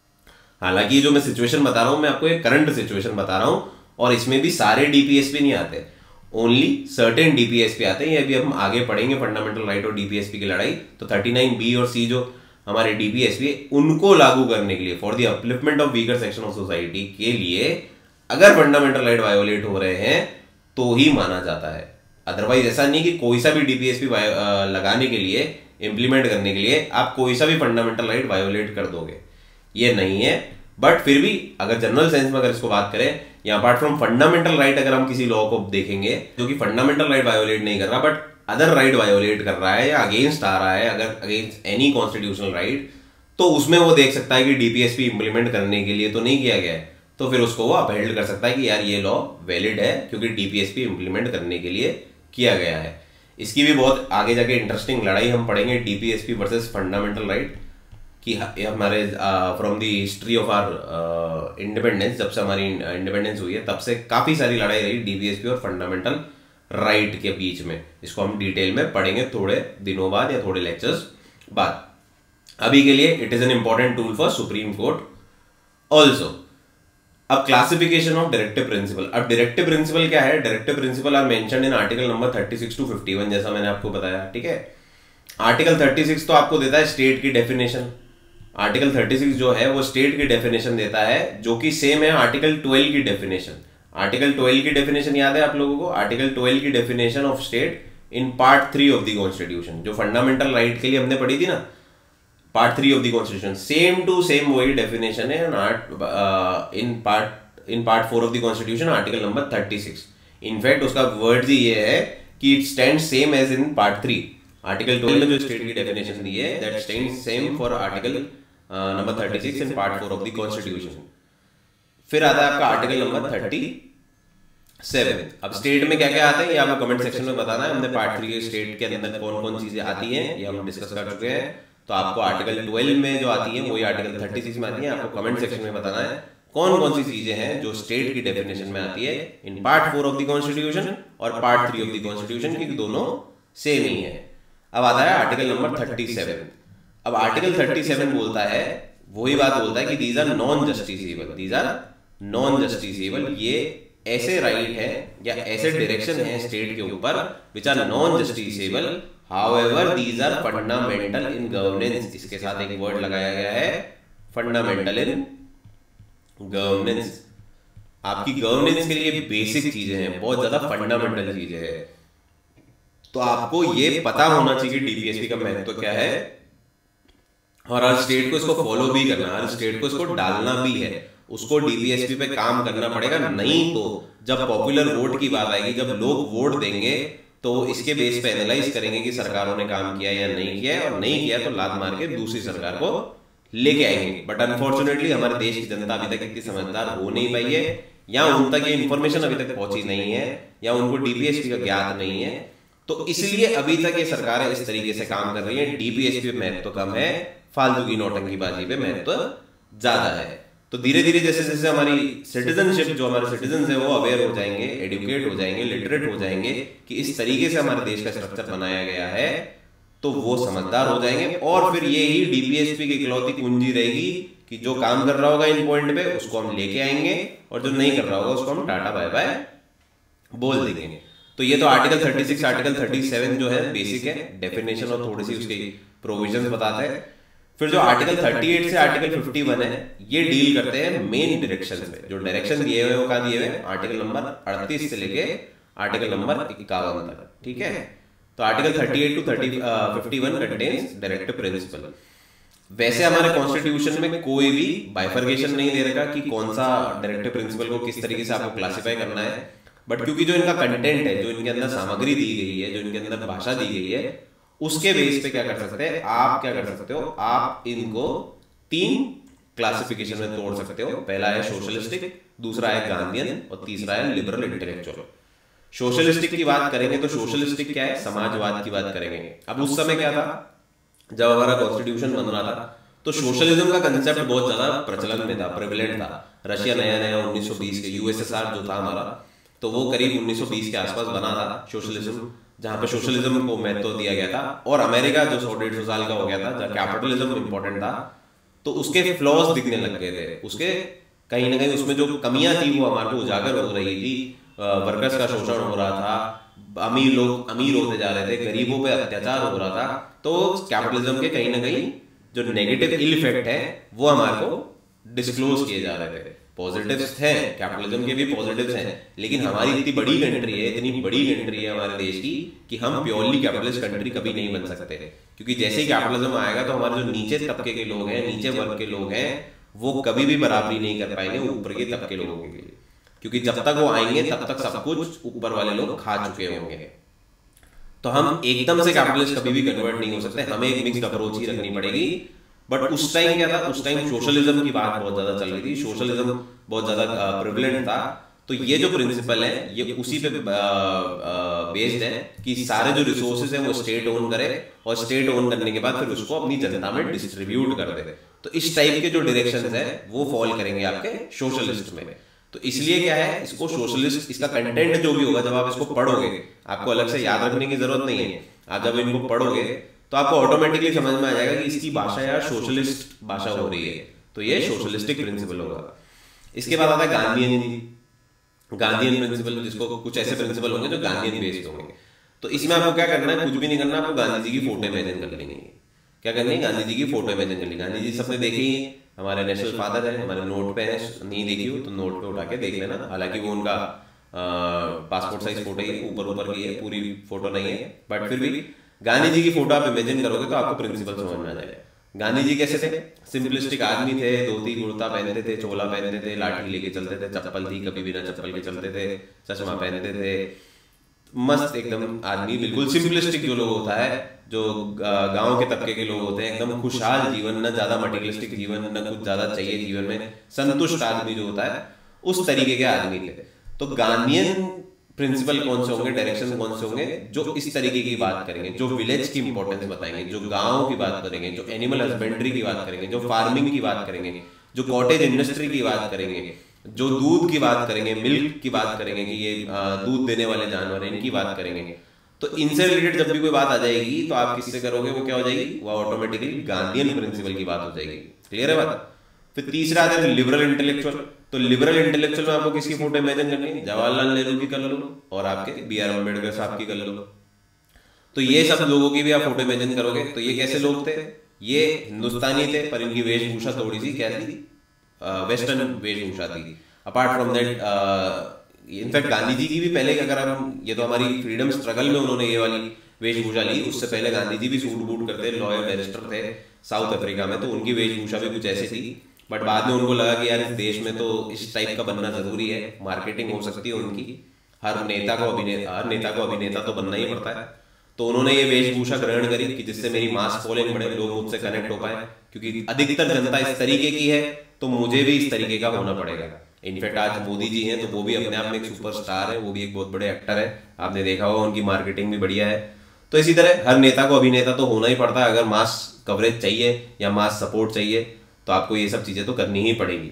हालांकि जो मैं सिचुएशन बता रहा हूं मैं आपको एक करंट सिचुएशन बता रहा हूं और इसमें भी सारे डीपीएसपी नहीं आते, ओनली सर्टेन डीपीएसपी आते हैं। ये अभी हम आगे पढ़ेंगे फंडामेंटल राइट और डीपीएसपी की लड़ाई। तो थर्टी नाइन बी और सी जो हमारे डीपीएसपी उनको लागू करने के लिए for the upliftment of weaker section of society के लिए अगर फंडामेंटल राइट वायोलेट हो रहे हैं तो ही माना जाता है। अदरवाइज ऐसा नहीं कि कोई सा भी डीपीएसपी लगाने के लिए इंप्लीमेंट करने के लिए आप कोई सा भी फंडामेंटल राइट वायोलेट कर दोगे, ये नहीं है। बट फिर भी अगर जनरल सेंस में अगर इसको बात करें या अपार्ट फ्रॉम फंडामेंटल राइट अगर हम किसी लॉ को देखेंगे जो कि फंडामेंटल राइट वायोलेट नहीं कर रहा बट अदर राइट वायोलेट कर रहा है या अगेंस्ट आ रहा है, अगर अगेंस्ट एनी कॉन्स्टिट्यूशनल राइट, तो उसमें वो देख सकता है कि डीपीएसपी इंप्लीमेंट करने के लिए तो नहीं किया गया है, तो फिर उसको वो अपहेल्ड कर सकता है कि यार ये लॉ वैलिड है क्योंकि डीपीएसपी इंप्लीमेंट करने के लिए किया गया है। इसकी भी बहुत आगे जाके इंटरेस्टिंग लड़ाई हम पढ़ेंगे, डीपीएसपी वर्सेस फंडामेंटल राइट कि हमारे from the history of our independence, जब से हमारी इंडिपेंडेंस हुई है तब से काफी सारी लड़ाई रही डीपीएसपी और फंडामेंटल राइट के बीच में। इसको हम डिटेल में पढ़ेंगे थोड़े दिनों बाद या थोड़े लेक्चर्स बाद। अभी के लिए it is an important tool for supreme court also. अब क्लासिफिकेशन ऑफ डायरेक्टिव प्रिंसिपल। अब डायरेक्टिव प्रिंसिपल क्या है? Directive principle are mentioned in article number thirty six to fifty one, जैसा मैंने आपको बताया, ठीक है। आर्टिकल थर्टी सिक्स तो आपको देता है स्टेट की डेफिनेशन, आर्टिकल थर्टी सिक्स जो है वो स्टेट की डेफिनेशन देता है जो कि सेम है आर्टिकल ट्वेल्व की डेफिनेशन। आर्टिकल ट्वेल्व की डेफिनेशन याद है आप लोगों को? आर्टिकल ट्वेल्व की definition of state in part three of the constitution, जो फंडामेंटल राइट के लिए हमने पढ़ी थी ना, part three of the constitution, same to same वही डेफिनेशन है in part in part four of the constitution article number thirty six. In fact उसका वर्ड ही ये है कि it stand same as in part three. Article twelve में जो state की डेफिनेशन दी है that stand same for article number thirty six in part four of the constitution. फिर आता है आपका आर्टिकल नंबर थर्टी सेवन। अब स्टेट में क्या क्या आता है ये आपको कमेंट सेक्शन में बताना है। हमने पार्ट थ्री के स्टेट के अंदर कौन कौन चीजें आती हैं ये हम डिस्कस कर चुके हैं। तो आपको आर्टिकल ट्वेल्व में जो आती है वही आर्टिकल थर्टी सिक्स में आती है। आपको कमेंट सेक्शन में बताना है कौन कौन सी चीजें हैं जो स्टेट की डेफिनेशन में आती है in part four of the constitution और part three of the constitution, क्योंकि दोनों सेम ही है। अब आता है आर्टिकल नंबर थर्टी सेवन। अब आर्टिकल थर्टी सेवन बोलता है, वही बात बोलता है कि these are non justiciable, these are non justiciable. ये ऐसे राइट है या ऐसे डायरेक्शन है स्टेट के ऊपर which are non justiciable, however these are fundamental in governance. इसके साथ एक वर्ड लगाया गया है फंडामेंटल इन गवर्नेंस। आपकी गवर्नेंस के लिए बेसिक चीजें हैं, बहुत ज्यादा फंडामेंटल चीजें हैं। तो आपको ये पता होना चाहिए कि डीपीएसपी का महत्व क्या है और हर स्टेट को इसको फॉलो भी करना, हर स्टेट को इसको डालना भी है, उसको डीपीएसपी पे काम करना पड़ेगा। नहीं तो जब पॉपुलर वोट की बात आएगी, जब लोग वोट देंगे तो इसके बेस पे एनालाइज करेंगे कि सरकारों ने काम किया या नहीं किया, और नहीं किया तो लात मार के दूसरी सरकार को लेके आएंगे। बट अनफॉर्चुनेटली हमारे देश की जनता अभी तक इतनी समझदार हो नहीं पाई है, या उन तक ये इन्फॉर्मेशन अभी तक पहुंची नहीं है, या उनको डीपीएसपी का ज्ञात नहीं है। तो इसलिए अभी तक ये सरकारें इस तरीके से काम कर रही है। डीपीएसपी पे महत्व कम है, फालतू की नौटंकीबाजी पे महत्व ज्यादा है। तो धीरे धीरे जैसे जैसे हमारी सिटीजनशिप, जो हमारे सिटीजन है वो अवेयर हो जाएंगे, एडुकेट हो जाएंगे, लिटरेट हो जाएंगे कि इस तरीके से हमारे देश का स्ट्रक्चर बनाया गया है, तो वो समझदार हो जाएंगे। और फिर ये ही डीपीएसपी की इकलौती कुंजी रहेगी कि जो काम कर रहा होगा इन पॉइंट पे उसको हम लेके आएंगे और जो नहीं कर रहा होगा उसको हम टाटा बाय बाय बोल देंगे। तो ये तो आर्टिकल छत्तीस, आर्टिकल सैंतीस जो है बेसिक है, डेफिनेशन और थोड़ी सी उसकी प्रोविजंस बताते हैं। फिर जो आर्टिकल अड़तीस से आर्टिकल इक्यावन है ये डील करते हैं मेन डायरेक्शन पे। जो डायरेक्शन दिए हुए वो कहाँ दिए हुए हैं, आर्टिकल नंबर अड़तीस से लेके आर्टिकल नंबर इक्यावन तक, ठीक है। तो आर्टिकल अड़तीस टू इक्यावन कंटेन्स डायरेक्टिव प्रिंसिपल। वैसे हमारे कॉन्स्टिट्यूशन में कोई भी बाइफर्केशन नहीं दे रखा कि कौन सा डायरेक्टिव प्रिंसिपल को किस तरीके से आपको क्लासिफाई करना है, बट क्योंकि जो इनका कंटेंट है, जो इनके अंदर सामग्री दी गई है, जो इनके अंदर भाषा दी गई है, उसके बेस पे क्या कर सकते हैं आप, क्या कर सकते हो आप इनको तीन क्लासिफिकेशन में तोड़ सकते हो। पहला है सोशलिस्टिक, दूसरा है गांधीयन और तीसरा है लिबरल इंटेलेक्चुअल। सोशलिस्टिक की बात करेंगे तो सोशलिस्टिक क्या है, समाजवाद की बात करेंगे। अब उस समय क्या था, जब हमारा कॉन्स्टिट्यूशन बन रहा था तो सोशलिज्म का कंसेप्ट बहुत ज्यादा प्रचलन में था, प्रेवलेंट था। रशिया नया नया उन्नीस सौ बीस के, यूएसएसआर जो था हमारा, तो वो करीब उन्नीस सौ बीस के आसपास बना था सोशलिज्म, जहां पे सोशलिज्म को महत्व दिया गया था। और अमेरिका जो सौ डेढ़ सौ साल का हो गया था, जहां कैपिटलिज्म इंपॉर्टेंट था, तो उसके फ्लॉज दिखने लग गए थे, उसके कहीं ना कहीं उसमें जो कमियां थी वो हमारे को उजागर हो रही थी। वर्कर्स का शोषण हो रहा था, अमीर लोग अमीर होते जा रहे थे, गरीबों पे अत्याचार हो रहा था। तो कैपिटलिज्म के कहीं ना कहीं जो नेगेटिव इल इफेक्ट है वो हमारे को डिस्क्लोज किए जा रहे थे। पॉजिटिव्स हैं, कैपिटलिज्म के भी पॉजिटिव्स हैं, लेकिन हमारी इतनी बड़ी कंट्री है, इतनी बड़ी कंट्री है हमारे देश की, कि हम प्योरली कैपिटलिस्ट कंट्री कभी नहीं बन सकते। क्योंकि जैसे ही कैपिटलिज्म आएगा तो हमारे जो नीचे तबके के लोग हैं, नीचे वर्ग के लोग हैं, वो कभी भी बराबरी नहीं कर पाएंगे ऊपर के तबके लोगों के लिए, क्योंकि जब तक वो आएंगे तब तक सब कुछ ऊपर वाले लोग खा चुके होंगे। तो हम एकदम से कैपिटलिस्ट कभी भी कन्वर्ट नहीं हो सकते, हमें एक मिक्स्ड अप्रोच ही रखनी पड़ेगी। बट उस टाइम क्या था, उस टाइम सोशलिज्म की बात बहुत ज्यादा चल रही थी, सोशलिज्म बहुत ज्यादा प्रिविलेंट था। तो ये जो प्रिंसिपल है ये उसी पे बेस्ड है कि सारे जो रिसोर्सेज है वो स्टेट ओन करे, और स्टेट ओन करने के बाद फिर उसको अपनी जनता में डिस्ट्रीब्यूट कर दे। तो इस टाइप के जो डायरेक्शंस है वो फॉल करेंगे आपके सोशलिस्ट में। तो इसलिए क्या है, इसको सोशलिस्ट, इसका कंटेंट जो भी होगा जब आप इसको पढ़ोगे, आपको अलग से याद रखने की जरूरत नहीं है। आप जब इनको पढ़ोगे तो आपको ऑटोमेटिकली समझ में आ जाएगा कि इसकी भाषा यार सोशलिस्ट भाषा हो रही है, तो ये सोशलिस्टिक प्रिंसिपल होगा। इसके बाद आता है गांधीयन जी, गांधीयन प्रिंसिपल, जिसको कुछ ऐसे प्रिंसिपल होंगे जो गांधीयन बेस्ड होंगे। तो इसमें आपको क्या करना है, कुछ भी नहीं करना, आपको गांधी जी की फोटो इमेजिन कर लेनी है। क्या करनी है, गांधी जी की फोटो इमेजिन कर ली। गांधी जी सबने देखी है, हमारे नेशनल फादर है, हमारे नोट पे है, नहीं देखी हो तो नोट पे उठा के देख लेना। हालांकि वो उनका पासपोर्ट साइज फोटो ही ऊपर ऊपर की है, पूरी फोटो नहीं है, बट फिर भी गांधी जी की फोटो आप इमेजिन करोगे तो आपको प्रिंसिपल समझ में आ जाएगा। गांधी जी कैसे थे, सिंपलिस्टिक आदमी थे, धोती कुर्ता पहनते थे, चोला पहनते थे, लाठी लेके चलते थे, चप्पल थी कभी बिना चप्पल के चलते थे, चश्मा पहनते थे, मस्त एकदम आदमी, बिल्कुल सिंपलिस्टिक जो लोग होता है, जो गांव के तबके के लोग होते हैं, एकदम खुशहाल जीवन, न ज्यादा मटेरियलिस्टिक जीवन, न कुछ ज्यादा चाहिए जीवन में, संतुष्ट आदमी जो होता है, उस तरीके के आदमी थे। तो गांधीयन प्रिंसिपल कौन से होंगे, डायरेक्शन कौन से होंगे, जो इस तरीके की बात करेंगे, जो विलेज की इंपॉर्टेंस बताएंगे, जो गाँव की बात करेंगे, जो एनिमल हस्बेंड्री की बात करेंगे, जो फार्मिंग की बात करेंगे, जो कॉटेज इंडस्ट्री की बात करेंगे, जो दूध की बात करेंगे, मिल्क की बात करेंगे कि ये दूध देने वाले जानवर हैं, इनकी बात करेंगे। तो इनसे रिलेटेड जब भी कोई बात आ जाएगी तो आप किससे करोगे, वो क्या हो जाएगी, वो ऑटोमेटिकली गांधीयन प्रिंसिपल की बात हो जाएगी। क्लियर है बात। फिर तीसरा आता है लिबरल इंटेलेक्चुअल। तो लिबरल इंटेलेक्चुअल में आपको किसकी फोटो इमेजिन करनी है, जवाहरलाल नेहरू की कर लो और आपके बी आर अम्बेडकर साहब की कर लो। तो ये सब लोगों की भी आप फोटो इमेजिन करोगे। तो ये कैसे लोग थे, ये हिंदुस्तानी थे पर इनकी वेशभूषा थोड़ी सी क्या थी, वेस्टर्न वेशभूषा थी। Apart from that in fact Gandhi ji की भी पहले, अगर हम, ये तो हमारी फ्रीडम स्ट्रगल में उन्होंने ये वाली वेशभूषा ली, उससे पहले गांधी जी भी सूट बूट करते, लॉयर बैरिस्टर थे साउथ अफ्रीका में, तो उनकी वेशभूषा भी कुछ ऐसी थी। बट बाद में उनको लगा कि यार इस देश में तो इस टाइप का बनना जरूरी है, मार्केटिंग हो सकती है उनकी, हर नेता को अभिनेता हर नेता को अभिनेता तो बनना ही पड़ता है। तो उन्होंने ये वेशभूषा ग्रहण करी कि जिससे मेरी मास फॉलोइंग बढ़े, लोग मुझसे कनेक्ट हो पाए, क्योंकि अधिकतर जनता इस तरीके की है तो मुझे भी इस तरीके का होना पड़ेगा। इनफैक्ट आज मोदी जी हैं तो वो भी अपने आप में एक सुपरस्टार है, वो भी एक बहुत बड़े एक्टर है, आपने देखा होगा, उनकी मार्केटिंग भी बढ़िया है। तो इसी तरह हर नेता को अभिनेता तो होना ही पड़ता है। अगर मास कवरेज चाहिए या मास सपोर्ट चाहिए तो आपको ये सब चीजें तो करनी ही पड़ेगी।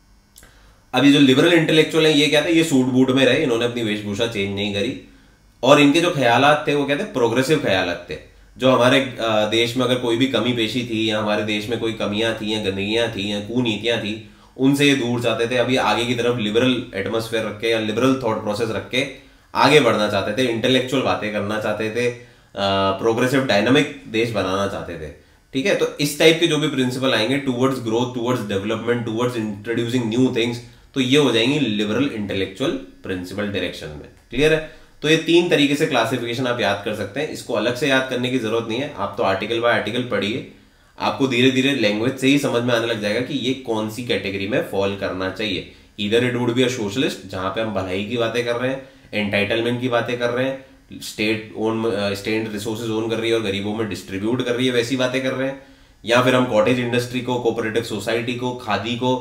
अभी जो लिबरल इंटेलेक्चुअल है ये क्या थे, ये सूट बूट में रहे, इन्होंने अपनी वेशभूषा चेंज नहीं करी, और इनके जो ख्यालात थे वो क्या थे, प्रोग्रेसिव ख्यालात थे। जो हमारे देश में अगर कोई भी कमी पेशी थी या हमारे देश में कोई कमियां थी या गंदगियां थी या कुनीतियां थी, उनसे ये दूर चाहते थे। अभी आगे की तरफ लिबरल एटमोस्फेयर रख के या लिबरल थॉट प्रोसेस रख के आगे बढ़ना चाहते थे, इंटेलेक्चुअल बातें करना चाहते थे, प्रोग्रेसिव डायनामिक देश बनाना चाहते थे। ठीक है, तो इस टाइप के जो भी प्रिंसिपल आएंगे towards growth, towards development, towards introducing new things, तो ये हो जाएंगी लिबरल इंटेलेक्चुअल प्रिंसिपल डायरेक्शन में। क्लियर है? तो ये तीन तरीके से क्लासिफिकेशन आप याद कर सकते हैं, इसको अलग से याद करने की जरूरत नहीं है। आप तो आर्टिकल बाय आर्टिकल पढ़िए, आपको धीरे धीरे लैंग्वेज से ही समझ में आने लग जाएगा कि ये कौन सी कैटेगरी में फॉल करना चाहिए। इधर it would be a socialist, जहां पे हम भलाई की बातें कर रहे हैं, एंटाइटलमेंट की बातें कर रहे हैं, state own state resources own कर रही है और गरीबों में डिस्ट्रीब्यूट कर रही है, वैसी बातें कर रहे हैं। या फिर हम कॉटेज इंडस्ट्री को, कोऑपरेटिव सोसाइटी को, खादी को,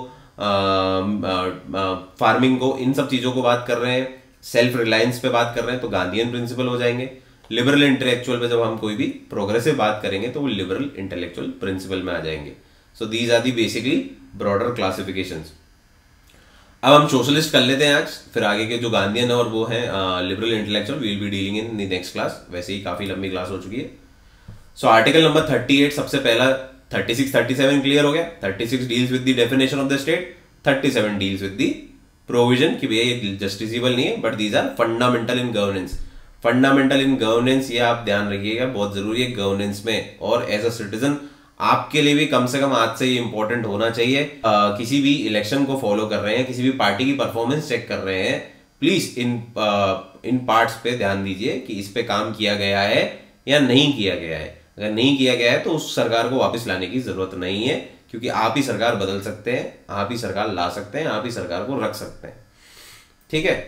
फार्मिंग को, इन सब चीजों को बात कर रहे हैं, सेल्फ रिलायंस पे बात कर रहे हैं, तो गांधीयन प्रिंसिपल हो जाएंगे। लिबरल इंटेलेक्चुअल पे जब हम कोई भी प्रोग्रेसिव बात करेंगे तो वो लिबरल इंटेलेक्चुअल प्रिंसिपल में आ जाएंगे। So these are the basically broader classifications. अब हम सोशलिस्ट कर लेते हैं आज, फिर आगे के जो गांधीयन और वो है liberal intellectual will be dealing in the next class. वैसे ही काफी लंबी क्लास हो चुकी है। So article number thirty eight सबसे पहला, thirty six thirty seven clear हो गया। Thirty six deals with the definition of the state, thirty seven deals with the provision कि भैया ये जस्टिसेबल नहीं है, but these are fundamental in governance. Fundamental in governance ये आप ध्यान रखिएगा, बहुत जरूरी है गवर्नेंस में। और एज अ सिटीजन आपके लिए भी कम से कम आज से ये इंपॉर्टेंट होना चाहिए। आ, किसी भी इलेक्शन को फॉलो कर रहे हैं, किसी भी पार्टी की परफॉर्मेंस चेक कर रहे हैं, please in uh, in parts पे ध्यान दीजिए कि इस पे काम किया गया है या नहीं किया गया है। अगर नहीं किया गया है तो उस सरकार को वापस लाने की जरूरत नहीं है, क्योंकि आप ही सरकार बदल सकते हैं, आप ही सरकार ला सकते हैं, आप ही सरकार को रख सकते हैं। ठीक है,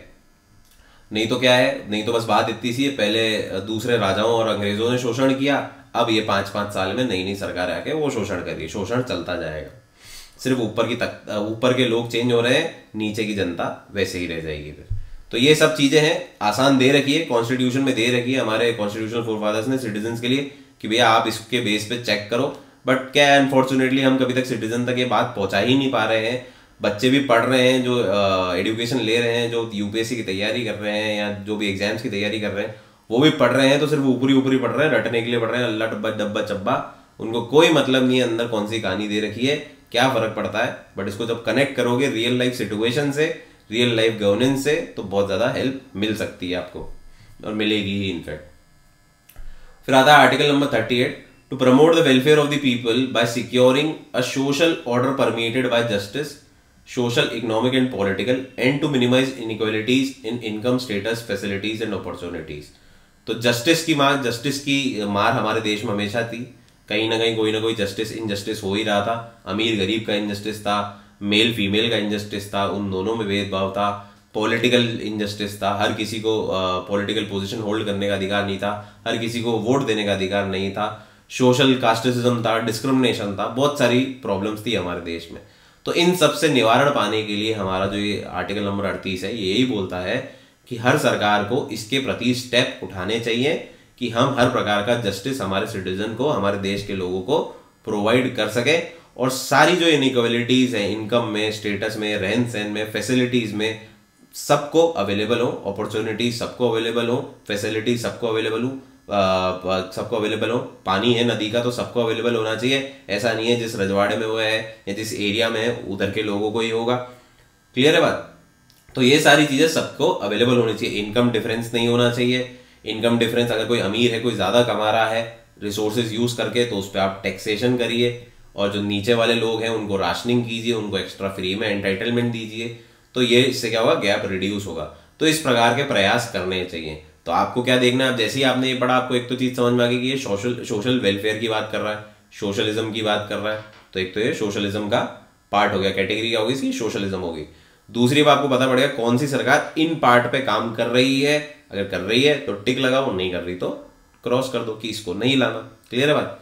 नहीं तो क्या है, नहीं तो बस बात इतनी सी है, पहले दूसरे राजाओं और अंग्रेजों ने शोषण किया, अब ये पांच पांच साल में नई नई सरकार आके वो शोषण कर रही है, शोषण चलता जाएगा। सिर्फ ऊपर की तक ऊपर के लोग चेंज हो रहे हैं, नीचे की जनता वैसे ही रह जाएगी फिर। तो ये सब चीजें हैं, आसान दे रखी है, कॉन्स्टिट्यूशन में दे रखी है हमारे कॉन्स्टिट्यूशनल फोरफादर्स ने सिटीजन के लिए कि भैया आप इसके बेस पे चेक करो। बट क्या है, अनफॉर्चुनेटली हम कभी तक सिटीजन तक ये बात पहुंचा ही नहीं पा रहे हैं। बच्चे भी पढ़ रहे हैं, जो एजुकेशन ले रहे हैं, जो यूपीएससी की तैयारी कर रहे हैं या जो भी एग्जाम्स की तैयारी कर रहे हैं, वो भी पढ़ रहे हैं तो सिर्फ ऊपरी ऊपरी पढ़ रहे हैं, रटने के लिए पढ़ रहे हैं, अल्लाह डब्बा डब्बा चब्बा। उनको कोई मतलब नहीं है अंदर कौन सी कहानी दे रखी है, क्या फर्क पड़ता है। बट इसको जब कनेक्ट करोगे रियल लाइफ सिचुएशन से, रियल लाइफ गवर्नेंस से, तो बहुत ज्यादा हेल्प मिल सकती है आपको, और मिलेगी ही इनफैक्ट। फिर आता है article number thirty eight, to promote the welfare of the people by securing a social order permitted by justice, social, economic and political, and to minimize inequalities in income, status, facilities and opportunities. तो justice की मार justice की मार हमारे देश में हमेशा थी, कहीं ना कहीं कोई ना कोई जस्टिस इनजस्टिस हो ही रहा था। अमीर गरीब का इनजस्टिस था, मेल फीमेल का इनजस्टिस था, उन दोनों में भेदभाव था, पॉलिटिकल इनजस्टिस था, हर किसी को पॉलिटिकल पोजीशन होल्ड करने का अधिकार नहीं था, हर किसी को वोट देने का अधिकार नहीं था, सोशल कास्टिज्म था, डिस्क्रिमिनेशन था, बहुत सारी प्रॉब्लम्स थी हमारे देश में। तो इन सब से निवारण पाने के लिए हमारा जो ये आर्टिकल नंबर अड़तीस है, ये यही बोलता है कि हर सरकार को इसके प्रति स्टेप उठाने चाहिए कि हम हर प्रकार का जस्टिस हमारे सिटीजन को, हमारे देश के लोगों को प्रोवाइड कर सके, और सारी जो इनइक्वालिटीज है इनकम में, स्टेटस में, रहन सहन में, फैसिलिटीज में, सबको अवेलेबल हो, अपॉर्चुनिटी सबको अवेलेबल हो, फैसिलिटी सबको अवेलेबल हो, सबको अवेलेबल हो। पानी है नदी का तो सबको अवेलेबल होना चाहिए, ऐसा नहीं है जिस रजवाड़े में वो है या जिस एरिया में है उधर के लोगों को ही होगा। क्लियर है बात? तो ये सारी चीजें सबको अवेलेबल होनी चाहिए। इनकम डिफरेंस नहीं होना चाहिए। इनकम डिफरेंस, अगर कोई अमीर है, कोई ज्यादा कमा रहा है रिसोर्सेज यूज करके, तो उस पर आप टैक्सेशन करिए, और जो नीचे वाले लोग हैं उनको राशनिंग कीजिए, उनको एक्स्ट्रा फ्री में एंटाइटलमेंट दीजिए। तो ये इससे क्या होगा, गैप रिड्यूस होगा। तो इस प्रकार के प्रयास करने चाहिए। तो आपको क्या देखना है, अब जैसे ही आपने ये पढ़ा, आपको एक तो चीज समझ में आ गई कि ये सोशल सोशल वेलफेयर की बात कर रहा है, सोशलिज्म की बात कर रहा है। तो एक तो ये सोशलिज्म का पार्ट हो गया, कैटेगरी क्या होगी इसकी, सोशलिज्म होगी। दूसरी बात आपको पता पड़ेगा कौन सी सरकार इन पार्ट पे काम कर रही है। अगर कर रही है तो टिक लगाओ, नहीं कर रही तो क्रॉस कर दो कि इसको नहीं लाना। क्लियर है बात?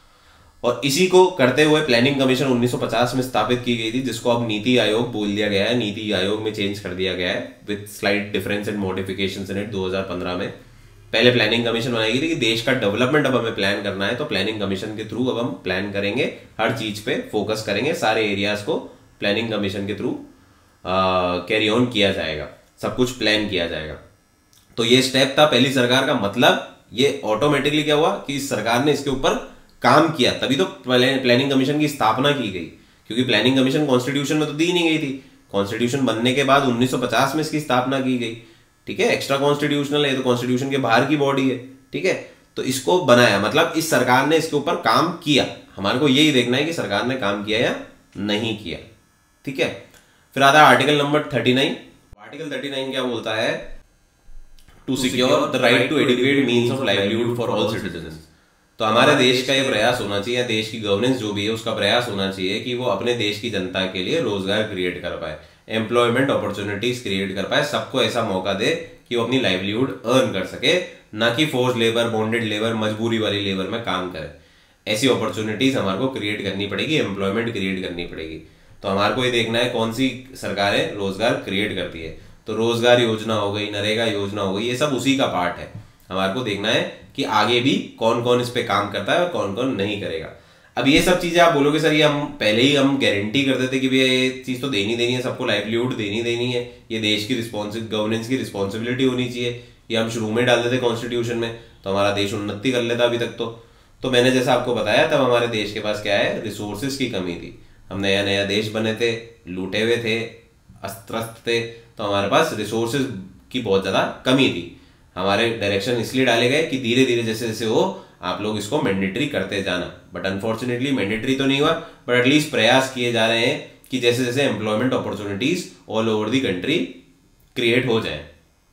और इसी को करते हुए प्लानिंग कमीशन उन्नीस सौ पचास में स्थापित की गई थी, जिसको अब नीति आयोग बोल दिया गया है, नीति आयोग में चेंज कर दिया गया है with slight difference and modifications in it. दो हज़ार पंद्रह में पहले प्लानिंग कमीशन बनाई गई थी कि देश का डेवलपमेंट अब हमें प्लान करना है, तो प्लानिंग कमीशन के थ्रू अब हम प्लान करेंगे, हर चीज पे फोकस करेंगे, सारे एरियाज को प्लानिंग कमीशन के थ्रू कैरी ऑन किया जाएगा, सब कुछ प्लान किया जाएगा। तो ये स्टेप था पहली सरकार का, मतलब ये ऑटोमेटिकली क्या हुआ कि सरकार ने इसके ऊपर काम किया, तभी तो प्लानिंग कमीशन की स्थापना की गई, क्योंकि प्लानिंग कमीशन कॉन्स्टिट्यूशन में तो दी नहीं गई थी। कॉन्स्टिट्यूशन बनने के बाद उन्नीस सौ पचास में इसकी स्थापना की गई, ठीक है। एक्स्ट्रा कॉन्स्टिट्यूशनल है, तो कॉन्स्टिट्यूशन के बाहर की बॉडी है, ठीक है। तो इसको बनाया, मतलब इस सरकार ने इसके ऊपर काम किया। हमारे को यही देखना है कि सरकार ने काम किया या नहीं किया, ठीक है। फिर आता है article number thirty nine. Article thirty nine क्या बोलता है? To secure the right to adequate means of livelihood for all citizen. तो हमारे देश का ये प्रयास होना चाहिए, देश की गवर्नेंस जो भी है उसका प्रयास होना चाहिए कि वो अपने देश की जनता के लिए रोजगार क्रिएट कर पाए, एम्प्लॉयमेंट अपॉर्चुनिटीज क्रिएट कर पाए, सबको ऐसा मौका दे कि वो अपनी लाइवलीहुड अर्न कर सके, ना कि फोर्स लेबर, बॉन्डेड लेबर, मजबूरी वाली लेबर में काम करे। ऐसी अपॉर्चुनिटीज हमारे को क्रिएट करनी पड़ेगी, एम्प्लॉयमेंट क्रिएट करनी पड़ेगी। तो हमारे को ये देखना है कौन सी सरकारें रोजगार क्रिएट करती है। तो रोजगार योजना हो गई, नरेगा योजना हो गई, ये सब उसी का पार्ट है। हमारे को देखना है कि आगे भी कौन कौन इस पे काम करता है और कौन कौन नहीं करेगा। अब ये सब चीजें आप बोलोगे सर ये हम पहले ही हम गारंटी कर देते कि भैया ये चीज तो देनी देनी है, सबको लाइवलीहुड देनी देनी है, ये देश की रिस्पॉन्सिब गवर्नेंस की रिस्पॉन्सिबिलिटी होनी चाहिए, ये हम शुरू में डाल देते कॉन्स्टिट्यूशन में, तो हमारा देश उन्नति कर लेता अभी तक। तो तो मैंने जैसा आपको बताया, तब हमारे देश के पास क्या है, रिसोर्सेज की कमी थी। हम नया नया देश बने थे, लूटे हुए थे, अस्त्रस्त थे, तो हमारे पास रिसोर्सेज की बहुत ज्यादा कमी थी। हमारे डायरेक्शन इसलिए डाले गए कि धीरे धीरे जैसे जैसे हो आप लोग इसको मैंडेटरी करते जाना, बट अनफॉर्चुनेटली मैंडेटरी तो नहीं हुआ, बट एटलीस्ट प्रयास किए जा रहे हैं कि जैसे जैसे employment opportunities all over the country create हो जाए।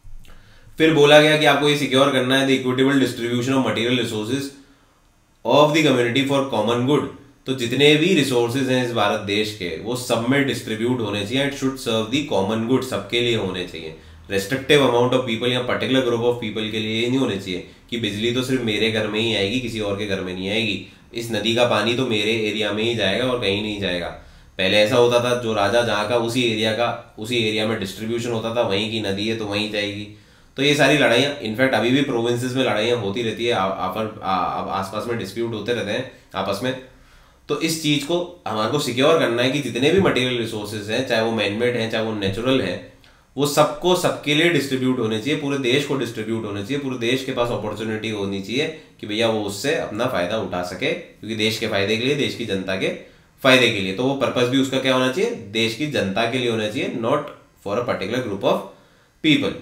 फिर बोला गया कि आपको ये सिक्योर करना है the equitable distribution of material resources of the community for common good. तो जितने भी रिसोर्सेज हैं इस भारत देश के, वो सब में डिस्ट्रीब्यूट होने चाहिए, it should serve the common good, सबके लिए होने चाहिए। रेस्ट्रिक्टिव अमाउंट ऑफ पीपल या पर्टिकुलर ग्रुप ऑफ पीपल के लिए नहीं होने चाहिए कि बिजली तो सिर्फ मेरे घर में ही आएगी, किसी और के घर में नहीं आएगी, इस नदी का पानी तो मेरे एरिया में ही जाएगा और कहीं नहीं जाएगा। पहले ऐसा होता था, जो राजा जहाँ का उसी एरिया का उसी एरिया में डिस्ट्रीब्यूशन होता था, वहीं की नदी है तो वहीं जाएगी। तो ये सारी लड़ाइयाँ, इनफैक्ट अभी भी प्रोविंसेस में लड़ाइयाँ होती रहती है, आसपास में डिस्प्यूट होते रहते हैं आपस में। तो इस चीज को हमारे को सिक्योर करना है कि जितने भी मटेरियल रिसोर्सेज हैं, चाहे वो मैनमेड हैं चाहे वो नेचुरल है, वो सबको सबके लिए डिस्ट्रीब्यूट होने चाहिए, पूरे देश को डिस्ट्रीब्यूट होने चाहिए, पूरे देश के पास अपॉर्चुनिटी होनी चाहिए कि भैया वो उससे अपना फायदा उठा सके, क्योंकि देश के फायदे के लिए, देश की जनता के फायदे के लिए। तो वो पर्पस भी उसका क्या होना चाहिए, देश की जनता के लिए होना चाहिए, not for a particular group of people.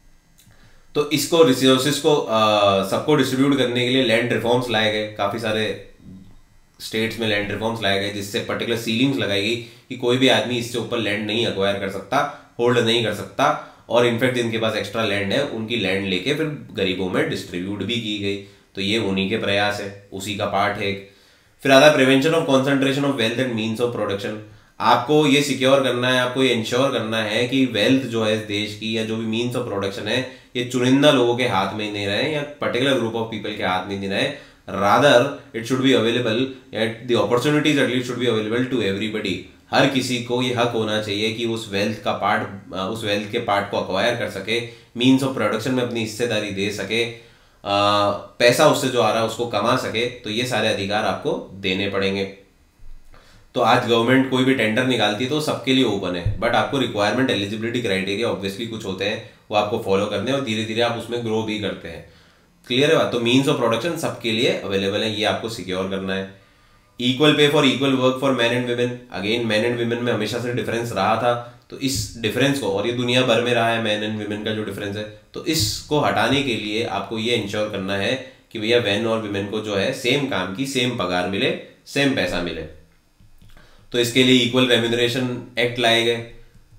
तो इसको रिसोर्सेज को सबको डिस्ट्रीब्यूट करने के लिए लैंड रिफॉर्म्स लाए गए, काफी सारे स्टेट्स में लैंड रिफॉर्म्स लाए गए, जिससे पर्टिकुलर सीलिंग्स लगाई गई कि कोई भी आदमी इससे ऊपर लैंड नहीं अक्वायर कर सकता, होल्ड नहीं कर सकता, और इनफैक्ट जिनके पास एक्स्ट्रा लैंड है उनकी लैंड लेके फिर गरीबों में डिस्ट्रीब्यूट भी की गई। तो ये उन्हीं के प्रयास है, उसी का पार्ट है। फिर आता है prevention of concentration of wealth and means of production. आपको ये सिक्योर करना है, आपको ये इंश्योर करना है कि वेल्थ जो है इस देश की, या जो भी मीन्स ऑफ प्रोडक्शन है, ये चुनिंदा लोगों के हाथ में नहीं रहे या पर्टिकुलर ग्रुप ऑफ पीपल के हाथ में नहीं रहे, rather it should be available, the opportunities at least should be available to everybody। हर किसी को ये हक होना चाहिए कि उस वेल्थ का पार्ट, उस वेल्थ के पार्ट को अक्वायर कर सके, मीन्स ऑफ प्रोडक्शन में अपनी हिस्सेदारी दे सके, आ, पैसा उससे जो आ रहा है उसको कमा सके। तो ये सारे अधिकार आपको देने पड़ेंगे। तो आज गवर्नमेंट कोई भी टेंडर निकालती है तो सबके लिए ओपन है, बट आपको रिक्वायरमेंट, एलिजिबिलिटी क्राइटेरिया ऑब्वियसली कुछ होते हैं, वो आपको फॉलो करने हैं और धीरे धीरे आप उसमें ग्रो भी करते हैं। क्लियर है बात? तो मीन्स ऑफ प्रोडक्शन सबके लिए अवेलेबल है, ये आपको सिक्योर करना है। Equal pay for equal work for man and women. Again man and women में हमेशा से डिफरेंस रहा था, तो इस डिफरेंस को, और ये दुनिया भर में रहा है मैन एंड विमेन का जो डिफरेंस है, तो इसको हटाने के लिए आपको ये इंश्योर करना है कि भैया मैन और विमेन को जो है सेम काम की सेम पगार मिले, सेम पैसा मिले। तो इसके लिए इक्वल रेम्यूनरेशन एक्ट लाए गए,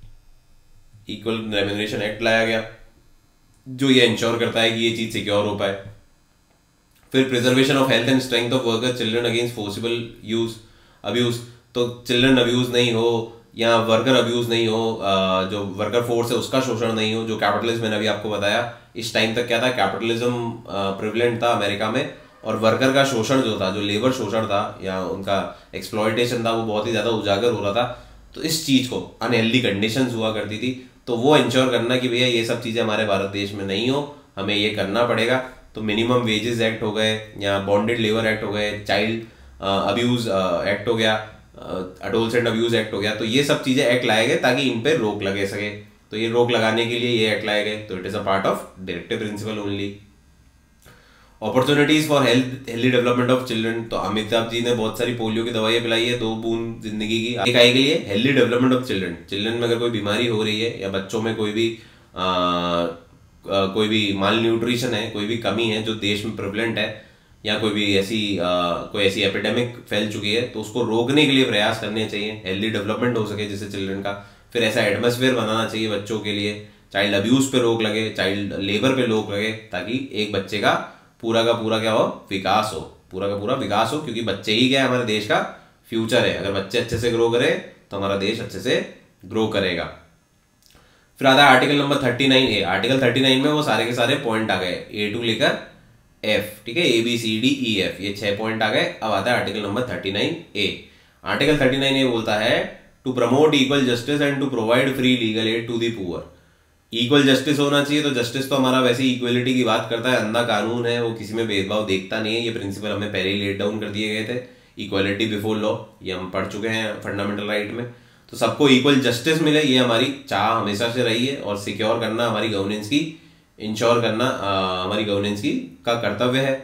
इक्वल रेम्यूनरेशन एक्ट लाया गया जो ये इंश्योर करता है कि ये चीज सिक्योर हो पाए। फिर preservation of health and strength of workers children against forcible use abuse. तो चिल्ड्रन अब्यूज नहीं हो या वर्कर अब्यूज नहीं हो, जो वर्कर फोर्स है उसका शोषण नहीं हो। जो कैपिटलिज्म मैंने अभी आपको बताया, इस टाइम तक क्या था, कैपिटलिज्म प्रिवलेंट था अमेरिका में, और वर्कर का शोषण जो था, जो लेबर शोषण था या उनका एक्सप्लॉयटेशन था, वो बहुत ही ज्यादा उजागर हो रहा था। तो इस चीज को, अनहेल्दी कंडीशंस हुआ करती थी, तो वो इंश्योर करना कि भैया ये सब चीजें हमारे भारत देश में नहीं हो, हमें ये करना पड़ेगा। तो मिनिमम वेजेस एक्ट हो गए या बॉन्डेड लेबर एक्ट हो गए, चाइल्ड अब्यूज एक्ट हो गया, अडोलसेंट अब्यूज एक्ट हो गया। तो ये सब चीजें एक्ट लाए गए ताकि इन पे रोक लगे सके। तो ये रोक लगाने के लिए ये एक्ट लाए गए। तो it is a part of directive principle only. Opportunities for health healthy development of children, तो अमिताभ जी ने बहुत सारी पोलियो की दवाइयाँ पिलाई है, दो बूंद जिंदगी की। एक आई के लिए healthy development of children, children में अगर कोई बीमारी हो रही है या बच्चों में कोई भी आ, आ, कोई भी माल न्यूट्रिशन है, कोई भी कमी है जो देश में प्रेवलेंट है, या कोई भी ऐसी आ, कोई ऐसी एपिडेमिक फैल चुकी है, तो उसको रोकने के लिए प्रयास करने चाहिए, हेल्दी डेवलपमेंट हो सके जिससे चिल्ड्रन का। फिर ऐसा एटमोसफेयर बनाना चाहिए बच्चों के लिए, चाइल्ड अब्यूज पे रोक लगे, चाइल्ड लेबर पे रोक लगे, ताकि एक बच्चे का पूरा का पूरा क्या हो, विकास हो, पूरा का पूरा विकास हो, क्योंकि बच्चे ही क्या है हमारे देश का फ्यूचर है। अगर बच्चे अच्छे से ग्रो करे तो हमारा देश अच्छे से ग्रो करेगा। फिर आता है article number thirty nine A. Article thirty nine में वो सारे के सारे पॉइंट आ गए, ए टू लेकर एफ, ठीक है, A B C D E F, ये छह पॉइंट आ गए। अब आता है article number thirty nine A. Article thirty nine A बोलता है to promote equal justice and to provide free legal aid to the poor. Equal justice होना चाहिए, तो जस्टिस तो हमारा वैसे ही इक्वलिटी की बात करता है, अंधा कानून है, वो किसी में भेदभाव देखता नहीं है। ये प्रिंसिपल हमें पहले ही लेट डाउन कर दिए गए थे, इक्वालिटी बिफोर लॉ, ये हम पढ़ चुके हैं फंडामेंटल राइट में। तो सबको इक्वल जस्टिस मिले, ये हमारी चाह हमेशा से रही है, और सिक्योर करना हमारी गवर्नेंस की, इंश्योर करना आ, हमारी गवर्नेंस की का कर्तव्य है।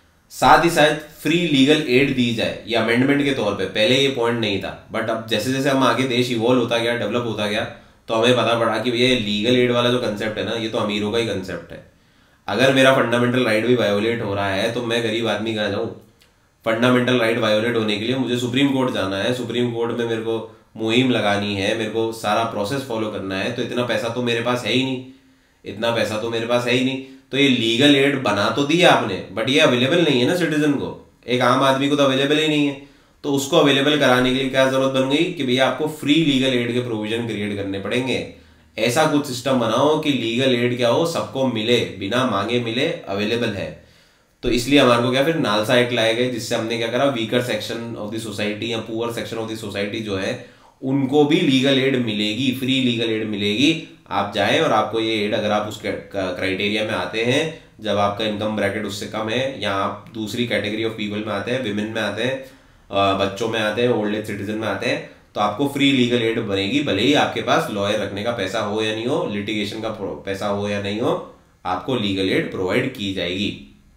साथ ही साथ फ्री लीगल एड दी जाए, ये अमेंडमेंट के तौर पे, पहले ये पॉइंट नहीं था, बट अब जैसे जैसे हम आगे देश इवॉल्व होता गया, डेवलप होता गया, तो हमें पता पड़ा कि भैया लीगल एड वाला जो कंसेप्ट है ना, ये तो अमीरों का ही कंसेप्ट है। अगर मेरा फंडामेंटल राइट भी वायोलेट हो रहा है तो मैं गरीब आदमी कहाँ जाऊँ? फंडामेंटल राइट वायोलेट होने के लिए मुझे सुप्रीम कोर्ट जाना है, सुप्रीम कोर्ट में मेरे को मुहिम लगानी है, मेरे को सारा प्रोसेस फॉलो करना है, तो इतना पैसा तो मेरे पास है ही नहीं, इतना पैसा तो मेरे पास है ही नहीं। तो ये लीगल एड बना तो दिया आपने, बट ये अवेलेबल नहीं है ना सिटीजन को, एक आम आदमी को तो अवेलेबल ही नहीं है। तो उसको अवेलेबल कराने के लिए क्या जरूरत बन गई कि भैया आपको फ्री लीगल एड के प्रोविजन क्रिएट करने पड़ेंगे। ऐसा कुछ सिस्टम बनाओ कि लीगल एड क्या हो, सबको मिले, बिना मांगे मिले, अवेलेबल है। तो इसलिए हमारे को क्या फिर नालसा एक्ट लाए गए, जिससे हमने क्या करा, weaker section of the society या poor section of the society जो है उनको भी लीगल एड मिलेगी, फ्री लीगल एड मिलेगी। आप जाएं और आपको ये एड, अगर आप उस क्राइटेरिया में आते हैं, जब आपका इनकम ब्रैकेट उससे कम है, या आप दूसरी कैटेगरी ऑफ पीपल में आते हैं, विमेन में आते हैं, बच्चों में आते हैं, ओल्ड एज सिटीजन में आते हैं, तो आपको फ्री लीगल एड बनेगी, भले ही आपके पास लॉयर रखने का पैसा हो या नहीं हो, लिटिगेशन का पैसा हो या नहीं हो, आपको लीगल एड प्रोवाइड की जाएगी।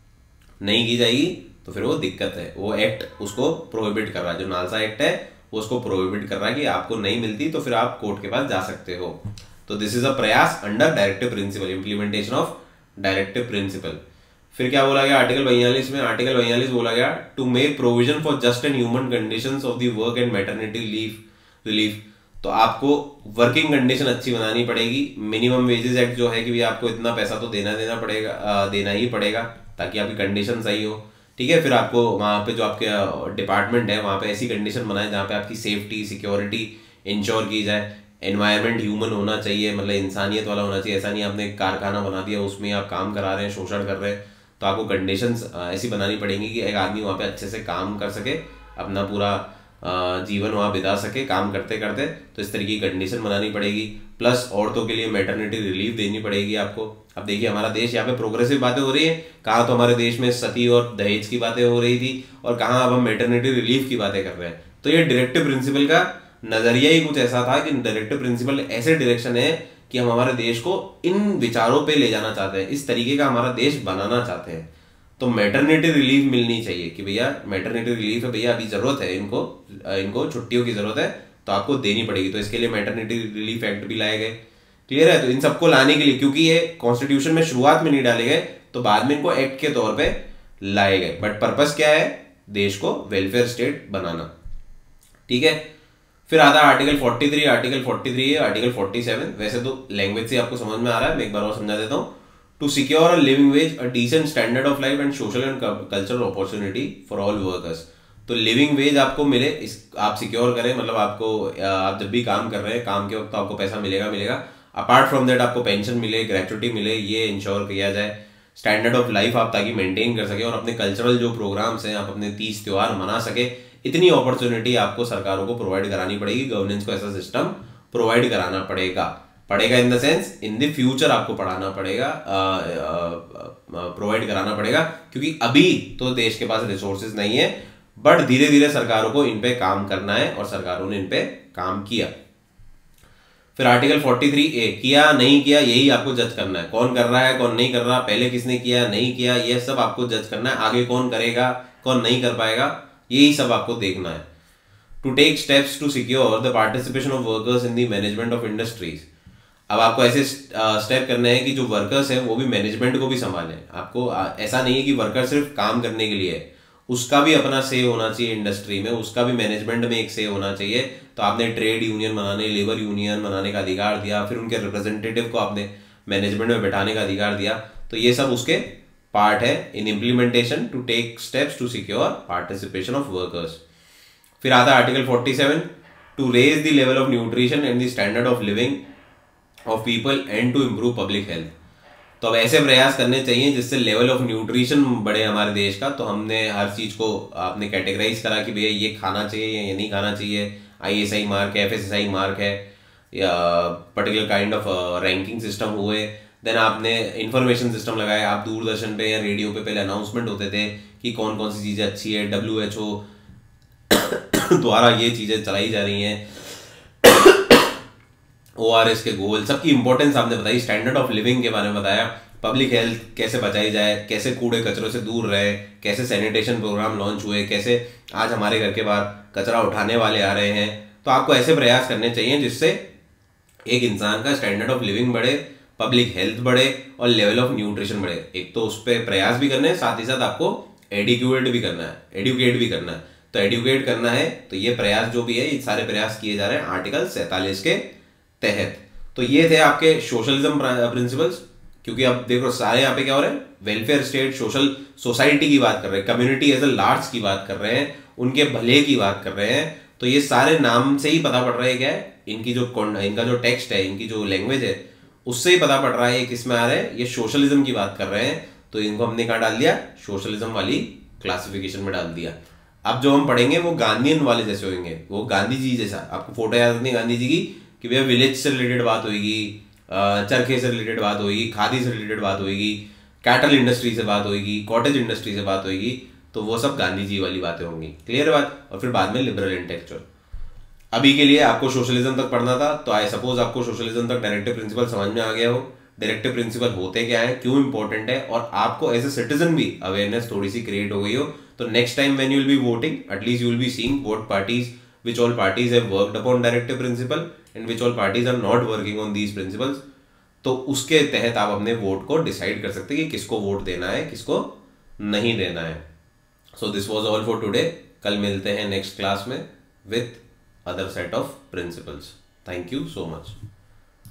नहीं की जाएगी तो फिर वो दिक्कत है, वो एक्ट उसको प्रोहिबिट कर रहा है, जो नालसा एक्ट है वो उसको प्रोहिबिट कर रहा है कि आपको नहीं मिलती तो फिर आप कोर्ट के पास जा सकते हो। तो दिस इज अ प्रयास under directive principle, implementation of directive principle. फिर क्या बोला गया आर्टिकल बयालीस में? आर्टिकल बयालीस बोला गया to make provision for just and human conditions of the work and maternity leave relief. तो आपको वर्किंग कंडीशन अच्छी बनानी पड़ेगी। मिनिमम वेजेस एक्ट जो है कि भैया आपको इतना पैसा तो देना देना पड़ेगा, आ, देना ही पड़ेगा, ताकि आपकी कंडीशन सही हो, ठीक है। फिर आपको वहाँ पे जो आपके डिपार्टमेंट है वहाँ पे ऐसी कंडीशन बनाए जहाँ पे आपकी सेफ्टी सिक्योरिटी इंश्योर की जाए। एनवायरनमेंट ह्यूमन होना चाहिए, मतलब इंसानियत वाला होना चाहिए। ऐसा नहीं आपने एक कारखाना बना दिया, उसमें आप काम करा रहे हैं, शोषण कर रहे हैं। तो आपको कंडीशंस ऐसी बनानी पड़ेंगी कि एक आदमी वहाँ पे अच्छे से काम कर सके, अपना पूरा जीवन वहाँ बिता सके काम करते करते। तो इस तरीके की कंडीशन बनानी पड़ेगी। प्लस औरतों के लिए मैटरनिटी रिलीफ देनी पड़ेगी आपको। अब देखिए हमारा देश यहाँ पे प्रोग्रेसिव बातें हो रही है, कहाँ तो हमारे देश में सती और दहेज की बातें हो रही थी, और कहाँ अब हम मैटरनिटी रिलीफ की बातें कर रहे हैं। तो ये डायरेक्टिव प्रिंसिपल का नजरिया ही कुछ ऐसा था कि डायरेक्टिव प्रिंसिपल ऐसे डायरेक्शन है कि हम हमारे देश को इन विचारों पे ले जाना चाहते हैं, इस तरीके का हमारा देश बनाना चाहते हैं। तो मैटरनिटी रिलीफ मिलनी चाहिए कि भैया मैटरनिटी रिलीफ है, भैया अभी जरूरत है, इनको इनको छुट्टियों की जरूरत है तो आपको देनी पड़ेगी। तो इसके लिए मैटरनिटी रिलीफ एक्ट भी लाए गए। क्लियर है? तो इन सबको लाने के लिए, क्योंकि ये कॉन्स्टिट्यूशन में शुरुआत में नहीं डाले गए, तो बाद में इनको एक्ट के तौर पे लाए गए। बट पर्पस क्या है? देश को वेलफेयर स्टेट बनाना, ठीक है। फिर आता है आर्टिकल तैंतालीस, आर्टिकल तैंतालीस है, आर्टिकल सैंतालीस। वैसे तो लैंग्वेज से आपको समझ में आ रहा है, मैं एक बार और समझा देता हूँ। To secure a living wage, a decent standard of life and social and cultural opportunity for all workers. तो लिविंग वेज आपको मिले, इस आप सिक्योर करें, मतलब आपको आप जब भी काम कर रहे हैं, काम के वक्त आपको पैसा मिलेगा मिलेगा अपार्ट फ्रॉम दैट आपको पेंशन मिले, ग्रेचुटी मिले, ये इंश्योर किया जाए। स्टैंडर्ड ऑफ लाइफ आप ताकि मेंटेन कर सके, और अपने कल्चरल जो प्रोग्राम्स हैं आप अपने तीज त्योहार मना सके, इतनी अपॉर्चुनिटी आपको सरकारों को प्रोवाइड करानी पड़ेगी। गवर्नेंस को ऐसा सिस्टम प्रोवाइड कराना पड़ेगा पड़ेगा in the sense in the future आपको पढ़ाना पड़ेगा, प्रोवाइड कराना पड़ेगा, क्योंकि अभी तो देश के पास रिसोर्सेज नहीं है, बट धीरे धीरे सरकारों को इन पे काम करना है, और सरकारों ने इन पे काम किया। फिर आर्टिकल फोर्टी थ्री ए, किया नहीं किया यही आपको जज करना है, कौन कर रहा है कौन नहीं कर रहा, पहले किसने किया नहीं किया, ये सब आपको जज करना है, आगे कौन करेगा कौन नहीं कर पाएगा, यही सब आपको देखना है। To take steps to secure the participation of workers in the management of industries. अब आपको ऐसे स्टेप करने हैं कि जो वर्कर्स हैं वो भी मैनेजमेंट को भी संभालें। आपको ऐसा नहीं है कि वर्कर सिर्फ काम करने के लिए है, उसका भी अपना से होना चाहिए इंडस्ट्री में, उसका भी मैनेजमेंट में एक से होना चाहिए। तो आपने ट्रेड यूनियन बनाने, लेबर यूनियन बनाने का अधिकार दिया, फिर उनके रिप्रेजेंटेटिव को आपने मैनेजमेंट में बैठाने का अधिकार दिया। तो ये सब उसके पार्ट है in implementation to take steps to secure participation of workers. फिर आता है article forty seven, to raise the level of nutrition and the standard of living of people and to improve public health. तो अब ऐसे प्रयास करने चाहिए जिससे लेवल ऑफ न्यूट्रिशन बढ़े हमारे देश का। तो हमने हर चीज को आपने कैटेगराइज करा कि भैया ये खाना चाहिए या ये नहीं खाना चाहिए, आईएसआई मार्क है, एफएसएसआई मार्क है, या particular kind of ranking system हुए। देन आपने इंफॉर्मेशन सिस्टम लगाया, आप दूरदर्शन पे या रेडियो पे पहले अनाउंसमेंट होते थे कि कौन कौन सी चीजें अच्छी है, डब्ल्यू एच ओ द्वारा ये चीजें चलाई जा रही हैं, ओआरएस के गोल, सबकी इंपॉर्टेंस आपने बताई, स्टैंडर्ड ऑफ लिविंग के बारे में बताया, पब्लिक हेल्थ कैसे बचाई जाए, कैसे कूड़े कचरों से दूर रहे, कैसे सैनिटेशन प्रोग्राम लॉन्च हुए, कैसे आज हमारे घर के बाहर कचरा उठाने वाले आ रहे हैं। तो आपको ऐसे प्रयास करने चाहिए जिससे एक इंसान का स्टैंडर्ड ऑफ लिविंग बढ़े, पब्लिक हेल्थ बढ़े और लेवल ऑफ न्यूट्रिशन बढ़े। एक तो उस पर प्रयास भी करने हैं, साथ ही साथ आपको एडुकेट भी करना है, एडुकेट भी करना है। तो एडुकेट करना है तो ये प्रयास जो भी है, ये सारे प्रयास किए जा रहे हैं आर्टिकल सैंतालीस के तहत। तो ये थे आपके सोशलिज्म प्रिंसिपल्स। क्योंकि अब देखो सारे यहाँ पे क्या हो रहे हैं, वेलफेयर स्टेट, सोशल सोसाइटी की बात कर रहे हैं, कम्युनिटी एज ए लार्ज की बात कर रहे हैं, उनके भले की बात कर रहे हैं। तो ये सारे नाम से ही पता पड़ रहा है क्या है, इनकी जो इनका जो टेक्स्ट है, इनकी जो लैंग्वेज है, उससे ही पता पड़ रहा है ये किस में आ रहे हैं, ये सोशलिज्म की बात कर रहे हैं। तो इनको हमने कहाँ डाल दिया, सोशलिज्म वाली क्लासिफिकेशन में डाल दिया। अब जो हम पढ़ेंगे वो गांधीयन वाले जैसे होंगे, वो गांधी जी जैसा। आपको फोटो याद नहीं गांधी जी की कि भैया विलेज से रिलेटेड बात होगी, चरखे से रिलेटेड बात होगी, खादी से रिलेटेड बात होगी, कैटल इंडस्ट्री से बात होगी, कॉटेज इंडस्ट्री से बात होगी। तो वो सब गांधी जी वाली बातें होंगी, क्लियर बात। और फिर बाद में लिबरल इंटेलेक्चुअल। अभी के लिए आपको सोशलिज्म तक पढ़ना था, तो आई सपोज आपको सोशलिज्म तक डायरेक्टिव प्रिंसिपल समझ में आ गया हो। डायरेक्टिव प्रिंसिपल होते क्या है, क्यों इंपॉर्टेंट है, और आपको एज ए सिटीजन भी अवेयरनेस थोड़ी सी क्रिएट हो गई हो। तो next time when you will be voting, at least you will be seeing what parties, which all parties have worked upon directive principle and which all parties are not working on these principles। तो उसके तहत आप अपने vote को decide कर सकते हैं कि किसको वोट देना है, किसको नहीं देना है। So this was all for today. कल मिलते हैं नेक्स्ट क्लास में with other set of principles. Thank you so much.